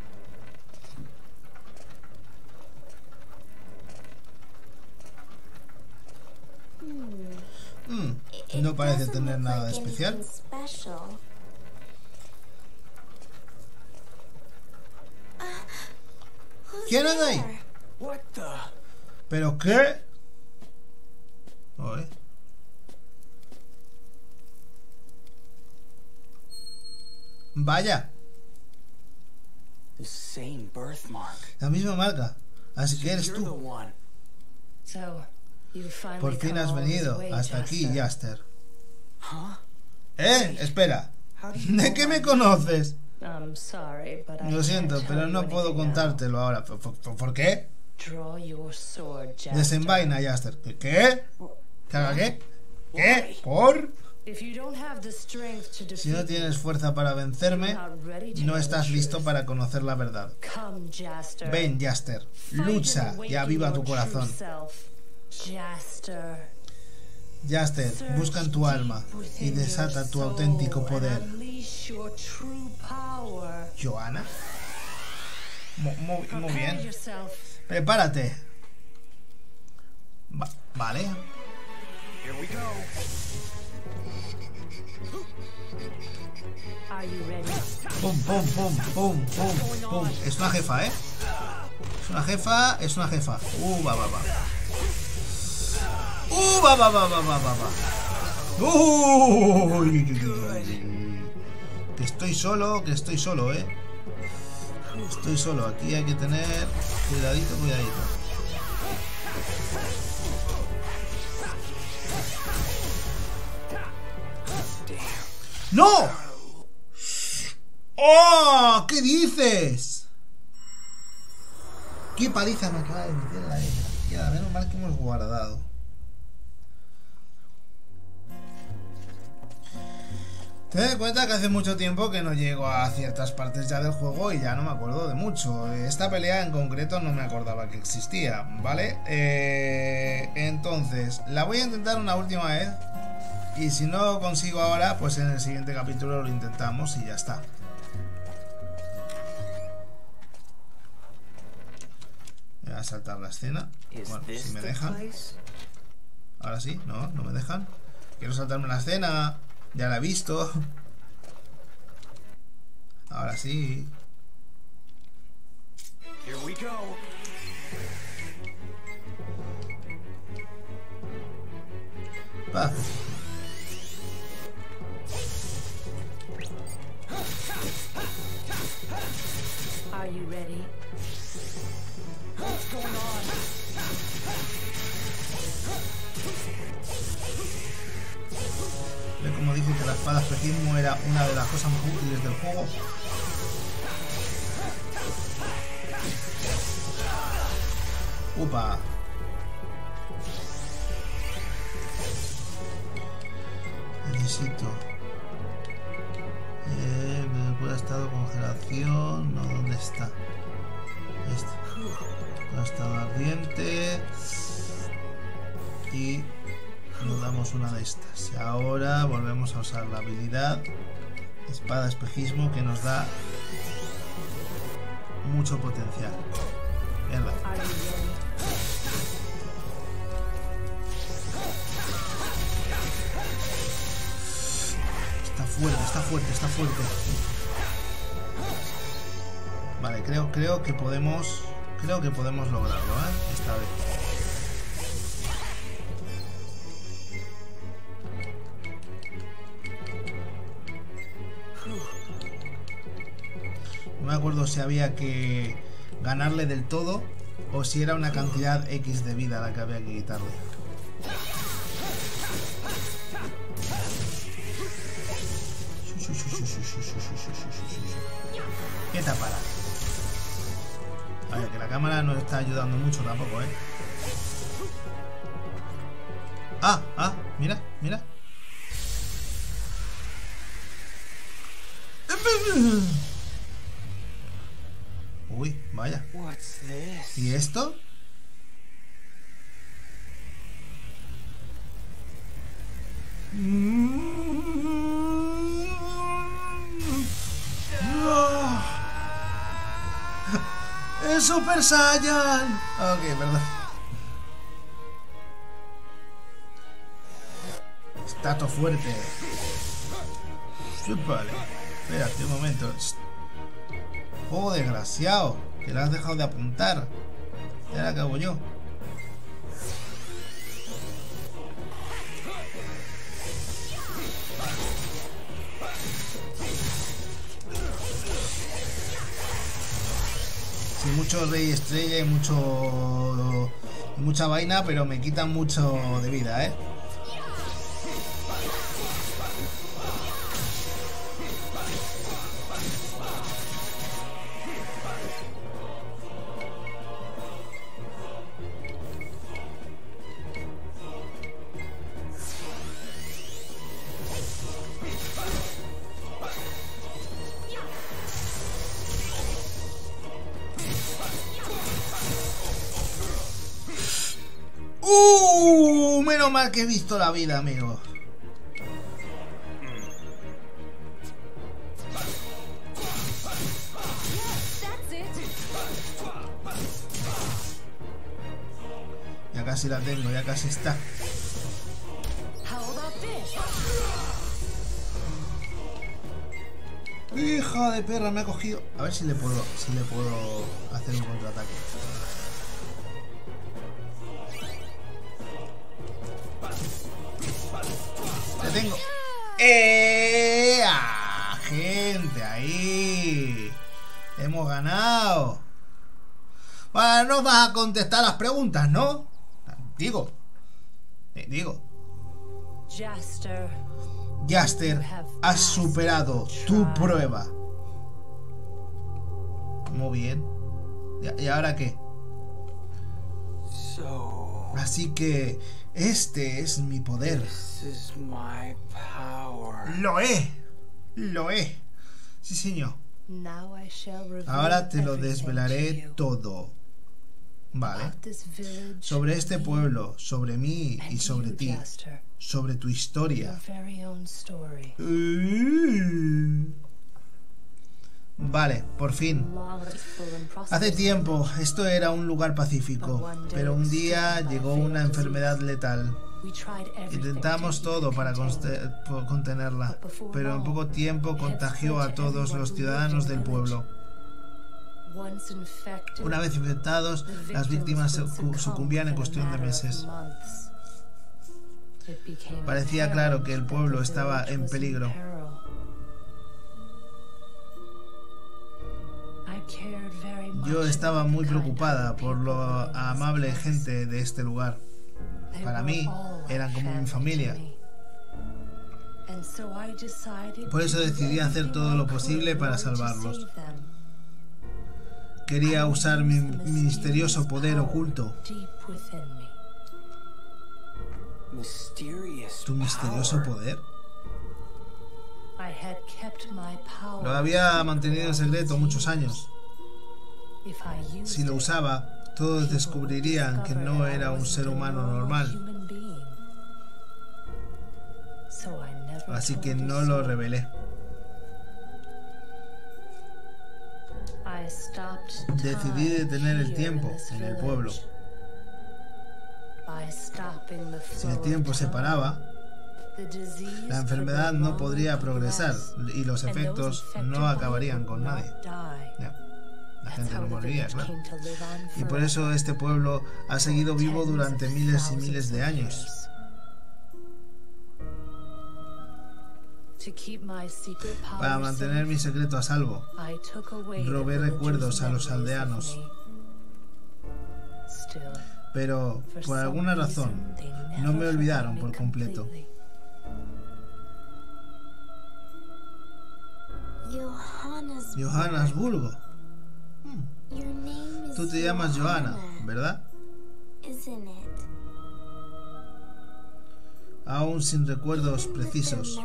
Mm, no parece tener nada de especial. ¿Quién anda ahí? What the? ¿Pero qué? Oye. Vaya, The same birthmark. la misma marca. Así que eres You're the tú. one. Por fin has venido hasta aquí, Jaster. Huh? ¿Eh? Espera. How do you ¿De know qué my me name? conoces? I'm sorry, but I Lo siento, can't pero tell no you puedo anything now. contártelo ahora. ¿Por, por- por qué? Draw your sword, Jaster. Desenvaina, Jaster. ¿Qué? ¿Qué? ¿Que haga qué? ¿Qué? ¿Por? If you don't have the strength to Si no defeat tienes fuerza para vencerme, not ready to no know estás the listo truth. para conocer la verdad. Come, Jaster. Ven, Jaster, Fight lucha and y awaken aviva tu your corazón. true self. Jaster. Jaster, busca en tu alma y desata tu auténtico poder. Unleash your true power. Johanna. Mu- Muy, muy Prepare bien. yourself. Prepárate. Va- vale. Here we go. Are you ready? Pum, pum, pum, pum, pum, pum. Es una jefa, ¿eh? Es una jefa, es una jefa. Uh, va, va, va. Uh, va, va, va, va, va, va, va. Uh, uy, uy, uy, uy. Que estoy solo, que estoy solo, ¿eh? Estoy solo. Aquí hay que tener cuidadito, cuidadito. ¡No! ¡Oh! ¿Qué dices? ¡Qué paliza me acaba de meter la desgraciada! Menos mal que hemos guardado. Ten en cuenta que hace mucho tiempo que no llego a ciertas partes ya del juego y ya no me acuerdo de mucho. Esta pelea en concreto no me acordaba que existía, ¿vale? Eh, entonces, la voy a intentar una última vez. Y si no consigo ahora, pues en el siguiente capítulo lo intentamos y ya está. Voy a saltar la escena. Bueno, si me dejan. Ahora sí, no, no me dejan. Quiero saltarme la escena. Ya la he visto. Ahora sí. Here we go. Paz. Are you ready? What's going on? Ve como dije que la espada espejismo era una de las cosas más útiles del juego. Upa. Necesito. Eh, puede estado congelación. No, ¿dónde está? Este. Puede estado ardiente. Y nos damos una de estas. Y ahora volvemos a usar la habilidad espada espejismo que nos da mucho potencial. Mierda. Are you ready? Está fuerte, está fuerte, está fuerte. Vale, creo, creo que podemos. Creo que podemos lograrlo, ¿eh? Esta vez. No me acuerdo si había que ganarle del todo o si era una cantidad X de vida la que había que quitarle. ¿Qué tapará? A ver, que la cámara no está ayudando mucho tampoco, ¿eh? Ah, ah, mira, mira. Uy, vaya. What's this? ¿Y esto? ¡No! ¡Es Super Saiyan! Ok, perdón. Está todo fuerte. Vale. Espérate un momento. Juego desgraciado. Que lo has dejado de apuntar. Ya la acabo yo. Sí, mucho rey estrella y mucho y mucha vaina, pero me quitan mucho de vida, ¿eh? menos mal que he visto la vida, amigo. Ya casi la tengo, ya casi está. Hija de perra, me ha cogido. A ver si le puedo, si le puedo hacer un contraataque. Le tengo. ¡Eh! ¡Ah, gente! Ahí. Hemos ganado. Bueno, no vas a contestar las preguntas, ¿no? Digo. Digo. Jaster. Jaster, has superado tu prueba. Muy bien. ¿Y ahora qué? So, Así que este es mi poder. this is my power. Lo he. Lo he. Sí, señor. Now I shall reveal Ahora te lo everything desvelaré to you todo. Vale. about this village Sobre este pueblo, sobre mí and y sobre you, ti. Jaster, Sobre tu your historia. very own story. Uh. Vale, por fin. Long, peaceful, and Hace prosperous tiempo, esto era un lugar pacífico, pero un día llegó una enfermedad letal. we tried everything Intentamos to todo para contain conste- po- contenerla, pero en poco tiempo contagió a todos los ciudadanos del pueblo. Once infected, Una vez infectados, the las víctimas victims would sucu- sucumbían en succumb cuestión de within a matter of meses. months. It became Parecía claro que el pueblo estaba en peligro. Yo estaba muy preocupada por lo amable gente de este lugar. Para mí, eran como mi familia. Por eso decidí hacer todo lo posible para salvarlos. Quería usar mi misterioso poder oculto. Mysterious ¿Tu misterioso power. poder? Lo había mantenido en secreto muchos años. Si lo usaba, todos descubrirían que no era un ser humano normal. Así que no lo revelé. Decidí detener el tiempo en el pueblo. Si el tiempo se paraba, la enfermedad no podría progresar y los efectos no acabarían con nadie. Ya, la gente no moriría, claro. Y por eso este pueblo ha seguido vivo durante miles y miles de años. Para mantener mi secreto a salvo, robé recuerdos a los aldeanos. Pero, por alguna razón, no me olvidaron por completo. Johannesburgo. Hmm. Tú te llamas Johanna, ¿verdad? Aún sin recuerdos precisos.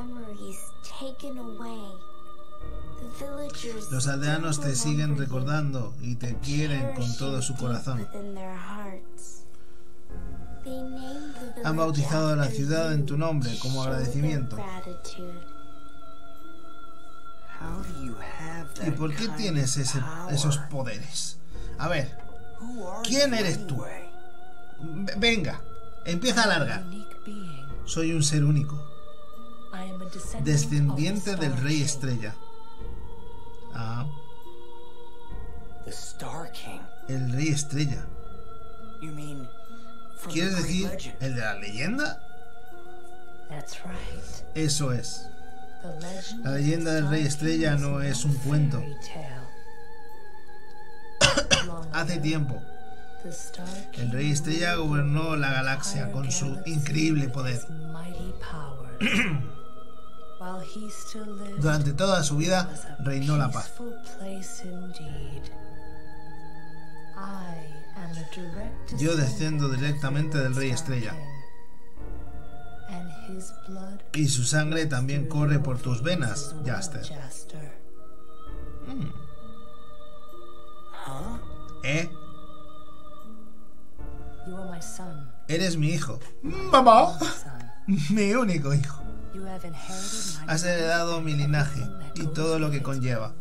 Los aldeanos te siguen recordando y te quieren con todo su corazón. Han bautizado la ciudad en tu nombre como agradecimiento. ¿Y por qué tienes ese, esos poderes? A ver, ¿quién eres tú? V- Venga, empieza a largar. Soy un ser único, descendiente del Rey Estrella. Ah, The Star King. el Rey Estrella. You mean from ¿Quieres the great decir legend? el de la leyenda? Eso es. La leyenda del Rey Estrella no es un cuento. Hace tiempo, el Rey Estrella gobernó la galaxia con su increíble poder. Durante toda su vida reinó la paz. Yo desciendo directamente del Rey Estrella. Y su sangre también corre por tus venas, Jaster. Mm. ¿Eh? Eres mi hijo. Mamá. Mi único hijo. You have inherited my Has heredado mi linaje y todo lo que conlleva.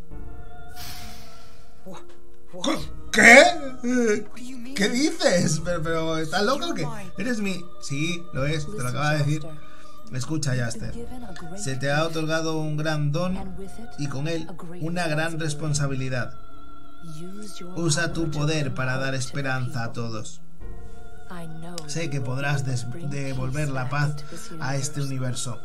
¿Qué? ¿Qué dices? ¿Pero, pero estás loco o qué? ¿Eres mi...? Sí, lo es, te lo acaba de decir. Escucha, Jaster. Se te ha otorgado un gran don y con él una gran responsabilidad. Usa tu poder para dar esperanza a todos. Sé que podrás devolver la paz a este universo.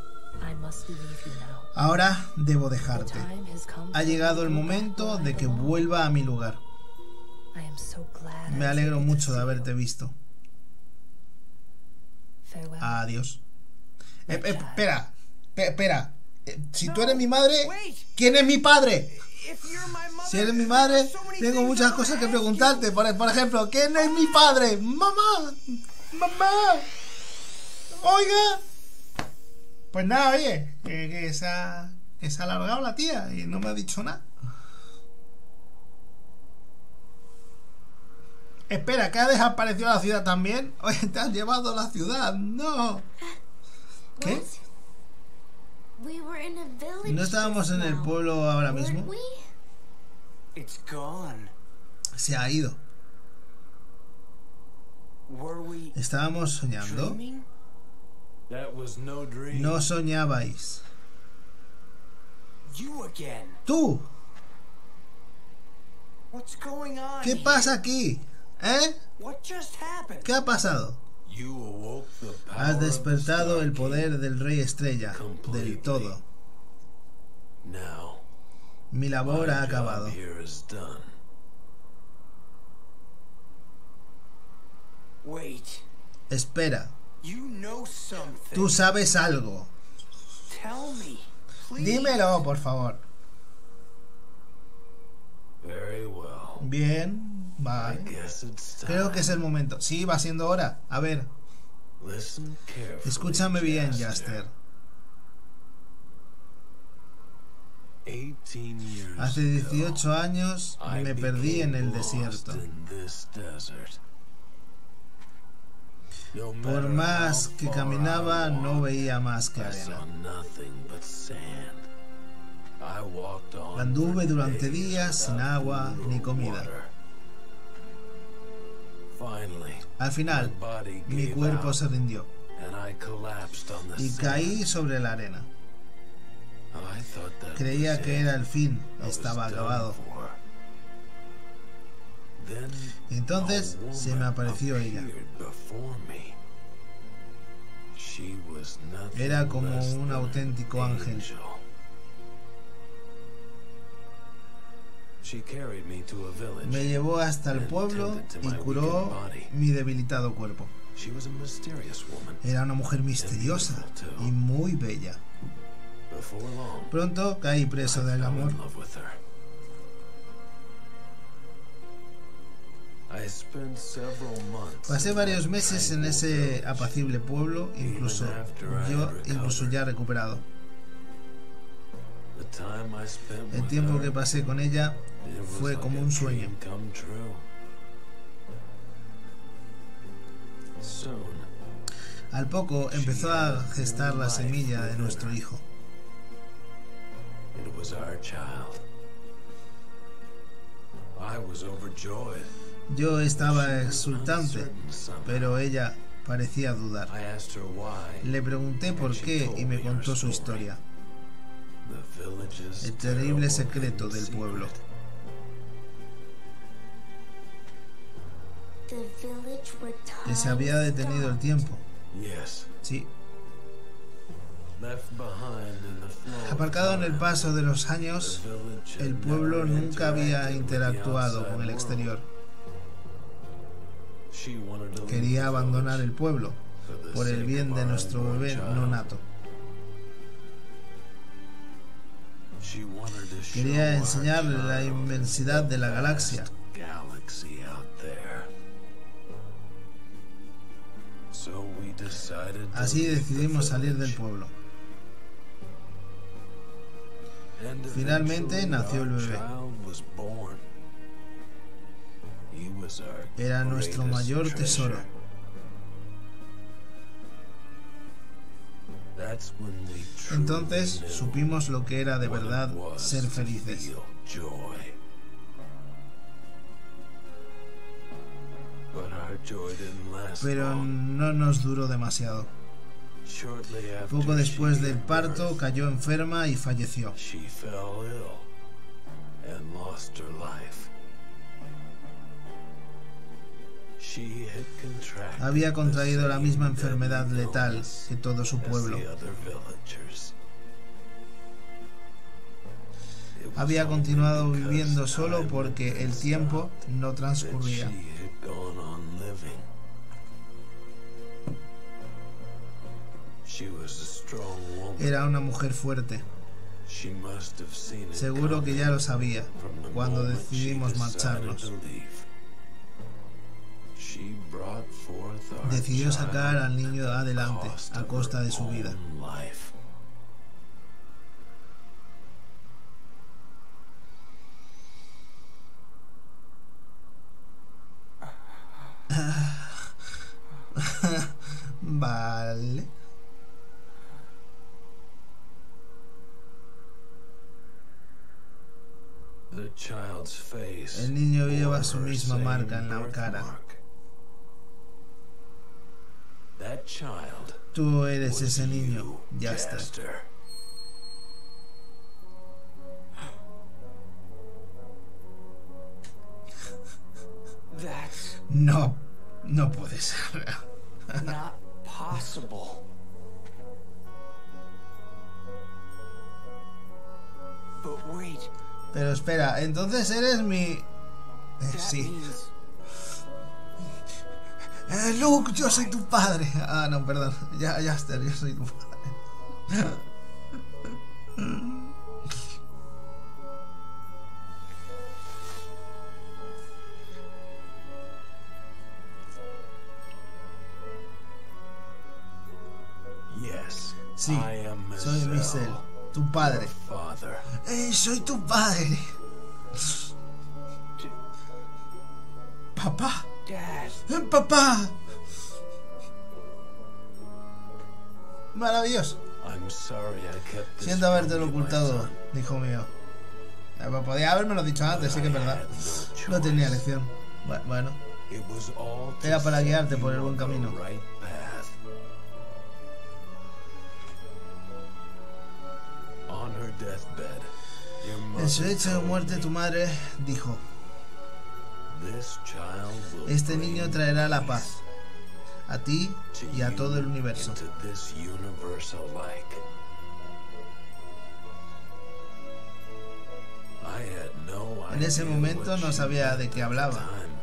Ahora debo dejarte. Ha llegado el momento de que vuelva a mi lugar. Me alegro mucho de haberte visto. Adiós. Eh, eh, espera, eh, espera. Eh, si tú eres mi madre, ¿quién es mi padre? Si eres mi madre, tengo muchas cosas que preguntarte. Por, por ejemplo, ¿quién es mi padre? Mamá, mamá. Oiga. Pues nada, oye, que, que, se ha, que se ha alargado la tía y no me ha dicho nada. Espera, ¿que ha desaparecido la ciudad también? Oye, te has llevado la ciudad. No. ¿Qué? ¿No estábamos en el pueblo ahora mismo? It's gone. Se ha ido. Were we ¿Estábamos soñando? dreaming? That was no dream. No soñabais. You again. ¡Tú! What's going on? ¿Qué here? pasa aquí? ¿Eh? What just happened? ¿Qué ha pasado? You awoke the power Has of the despertado el Stargate. poder del Rey Estrella, del todo. Now, Mi labor my ha job acabado. here is done. Wait. Espera, You know something. tú sabes algo. Tell me. Please. Dímelo, por favor. Very well. Bien, I vale. guess it's time. Creo que es el momento. Sí, va siendo hora. A ver, Listen carefully, escúchame bien, Jaster. Jaster. eighteen years Hace dieciocho ago, años I me perdí en el became lost desierto. in this desert. No Por matter más how que far caminaba, I no walked, veía más que I arena. saw nothing but sand. I walked on Anduve for durante days días sin without agua food ni or comida. water. Finally, Al final, my body mi gave cuerpo out, se rindió and I collapsed on the y sand. caí sobre la arena. I thought that Creía was que it. era el fin, I was estaba done acabado. for. Then Entonces a se me woman apareció ella. appeared before me. She was nothing Era como less un than auténtico an ángel. angel. She carried me to a village. Me llevó hasta el pueblo y curó mi debilitado cuerpo. She was a mysterious woman. Era una mujer misteriosa y muy bella. Before long, Pronto caí preso I del fell amor. in love with her. I spent several months Pasé in varios that meses en tranquil ese village. apacible pueblo, incluso yo, incluso ya recuperado. The time I spent El with tiempo her, que pasé con ella it was fue like como a un sueño. dream come true. Soon, Al poco empezó a gestar la semilla de nuestro hijo. it was our child. I was overjoyed. Yo estaba She was exultante, uncertain somehow. pero ella parecía dudar. I asked her why. Le pregunté por qué y me contó su historia, The village's el terrible terrible secreto hidden del pueblo. secret. Que se había detenido el tiempo. Yes, Sí, left behind in the flow of aparcado en el time, paso de los años, the village had el pueblo never nunca había interacted with the interactuado outside con el world. exterior. She wanted to leave Quería the abandonar village el pueblo for the por el sake bien of de our nuestro unborn bebé child. no nato. She wanted to show Quería our enseñarle la child inmensidad de la the galaxia. vast galaxy out there. So we decided to Así leave the decidimos salir del village. pueblo. And Finalmente eventually nació el our bebé. child was born. He was our Era nuestro greatest mayor treasure. tesoro. That's when we truly Entonces knew supimos lo que era de what it verdad was ser to felices. feel joy. But our joy didn't last Pero long. no nos duró demasiado. Shortly after Poco después she del gave parto birth, cayó enferma y falleció. she fell ill and lost her life. She had contracted Había contraído the la same misma enfermedad deadly letal illness que todo su as pueblo. the other villagers. It was Había only continuado because viviendo solo time porque had el tiempo no that transcurría. she had gone on living. She was a strong woman. Era una mujer fuerte. She must have seen it Seguro que ya lo sabía from the cuando moment she decidimos decided marcharnos. to leave. She brought forth our Decidió sacar child al niño at the adelante cost a of costa her de su vida. own life. Vale. The child's face El niño bore lleva su her misma same marca en la cara. birthmark. That child Tú eres was ese niño. you, Ya está. Jaster. That's No, no puede ser. not possible. But wait, Pero espera, entonces eres mi... Eh, that sí. means Eh, Luke, yo soy tu padre. Ah, no, perdón. Ya, ya está, yo soy tu padre. Yes, Sí, I am soy Michelle, Michelle, tu padre. your father. ¡Eh, soy tu padre! ¡Papá! Dad. ¡Eh, papá! Maravilloso. I'm sorry I kept this Siento habértelo from you, my ocultado, son. hijo mío. Eh, Podía haberme lo dicho antes, sí que es verdad. No tenía elección. Bu- Bueno, It was all to era para set guiarte you por el buen on the camino. right path. On her deathbed, your en su mother hecho de told muerte me, tu madre dijo: "This child will este niño bring traerá la peace paz a ti to y a you todo el universo. and to this universe alike." I had no En ese idea momento what no she sabía meant de qué at the hablaba. time.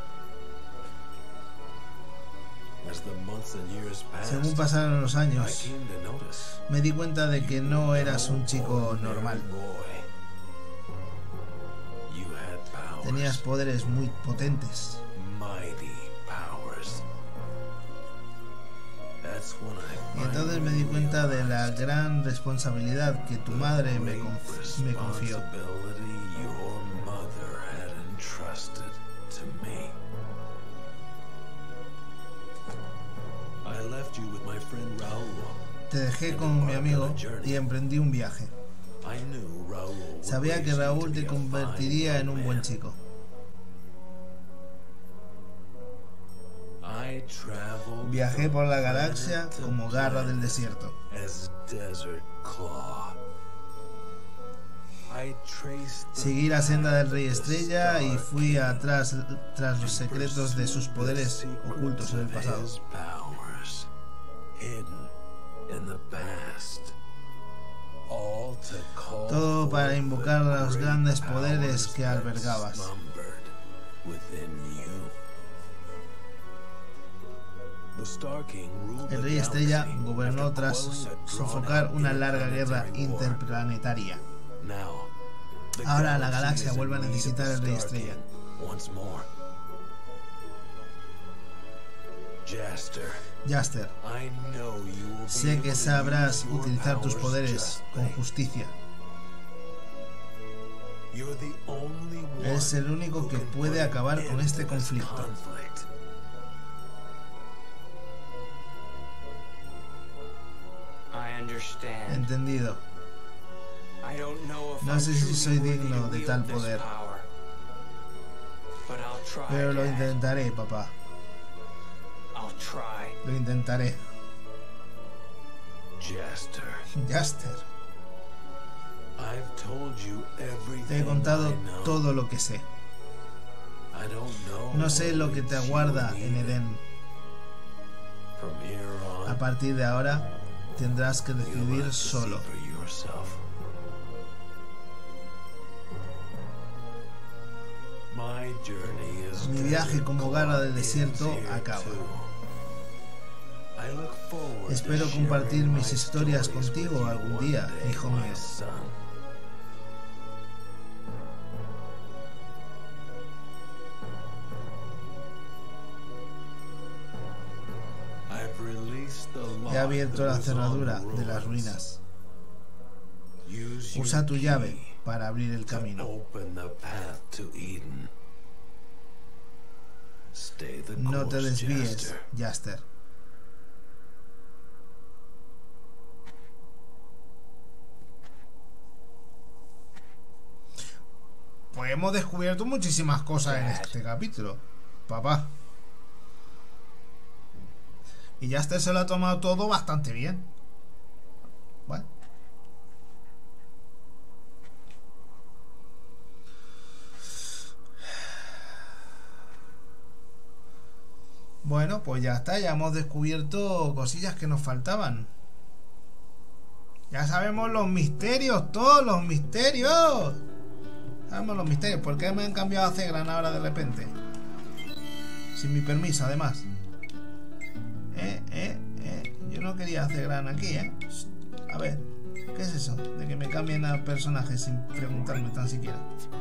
As the months and years passed, Según pasaron los I años, came to notice me di cuenta de que no eras un chico normal. You had powers, Tenías poderes muy potentes. mighty powers. That's when I Y entonces me di cuenta de la gran responsabilidad que tu madre me, conf- me confió. responsibility your mother had entrusted to me. I left you with my friend Raúl. Te dejé con mi amigo y emprendí un viaje. I knew Raúl would Sabía que raise you Raúl to te be a convertiría fine en un young buen man. chico. I traveled Viajé from por la planet galaxia to como garra del planet desierto. as Desert Claw. I traced the Seguí la senda del Rey path of the Estrella y star fui king atrás tras los to secretos de sus pursue poderes the ocultos en el secrets of pasado. his powers, hidden in the past. All to call Todo para forth invocar the los great grandes poderes powers que that albergabas. slumbered within you. The Star King ruled El the Rey Estrella galaxy gobernó after tras quelling a sofocar drawn-out una larga guerra interplanetary war. interplanetaria. Now, the Ahora la galaxy galaxia is in vuelve a need of necesitar the el Rey Star Estrella. King once more. Jaster, Jaster, I know you will be sé able que to sabrás use your utilizar tus powers poderes con justly. justicia. You're the only one Eres el único who que can puede put an acabar con end este to this conflicto. conflict. I understand. Entendido. I don't know if No I'm sé si truly soy worthy digno to de wield tal this poder. power. But I'll try, Pero lo Dad. intentaré, papá. I'll try. Lo intentaré. Jaster, Jaster, I've told you everything te he contado I know. todo lo que sé. I don't know No sé lo que te what aguarda you en need. Edén. From here on, A partir de ahora, tendrás que you'll decidir have to solo. see for yourself. My journey is Mi viaje como Gara del desierto here acaba. too. I look forward to Espero compartir sharing mis my historias stories contigo with you algún one día, day, hijo my mío. son. I've released the He lock abierto that la was on cerradura the de las ruins. ruinas. Use your Usa tu llave key para abrir el to camino. open the path to Eden. Stay the No te course, desvíes, Jaster. Jaster. Pues hemos descubierto muchísimas cosas en este capítulo, papá. Y Jaster se lo ha tomado todo bastante bien. Bueno. Bueno, pues ya está, ya hemos descubierto cosillas que nos faltaban. Ya sabemos los misterios, todos los misterios. Sabemos los misterios. ¿Por qué me han cambiado a Zegran ahora de repente? Sin mi permiso, además. Eh, eh, eh. Yo no quería Zegran aquí, eh. A ver, ¿qué es eso? De que me cambien a personajes sin preguntarme tan siquiera.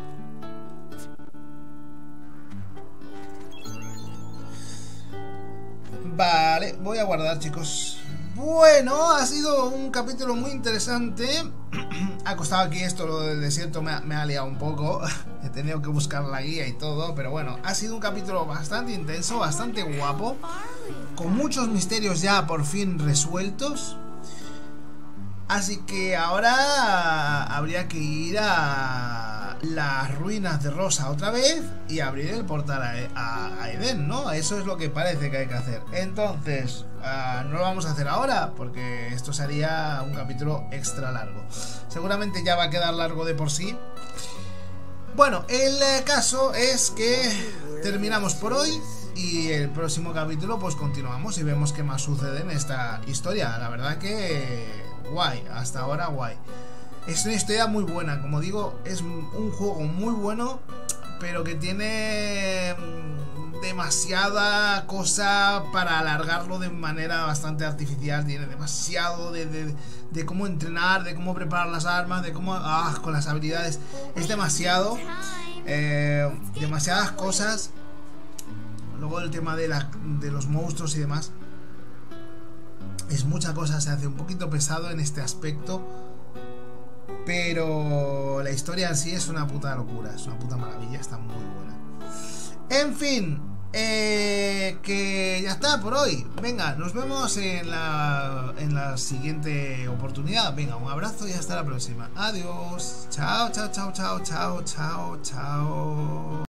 Vale, voy a guardar, chicos. Bueno, ha sido un capítulo muy interesante. Ha costado aquí esto, lo del desierto me ha, me ha liado un poco. He tenido que buscar la guía y todo. Pero bueno, ha sido un capítulo bastante intenso, bastante guapo, con muchos misterios ya por fin resueltos. Así que ahora habría que ir a las ruinas de Rosa otra vez y abrir el portal a, a, a Edén, ¿no? Eso es lo que parece que hay que hacer. Entonces, uh, no lo vamos a hacer ahora porque esto sería un capítulo extra largo. Seguramente ya va a quedar largo de por sí. Bueno, el caso es que terminamos por hoy y el próximo capítulo pues continuamos y vemos qué más sucede en esta historia. La verdad que guay, hasta ahora guay. Es una historia muy buena, como digo, es un juego muy bueno, pero que tiene demasiada cosa para alargarlo de manera bastante artificial. Tiene demasiado de, de, de cómo entrenar, de cómo preparar las armas, de cómo... Ah, con las habilidades. Es demasiado. Eh, demasiadas cosas. Luego el tema de, la, de los monstruos y demás. Es mucha cosa, se hace un poquito pesado en este aspecto. Pero la historia en sí es una puta locura, es una puta maravilla, está muy buena. En fin, eh, que ya está por hoy. Venga, nos vemos en la, en la siguiente oportunidad. Venga, un abrazo y hasta la próxima. Adiós. Chao, chao, chao, chao, chao, chao, chao.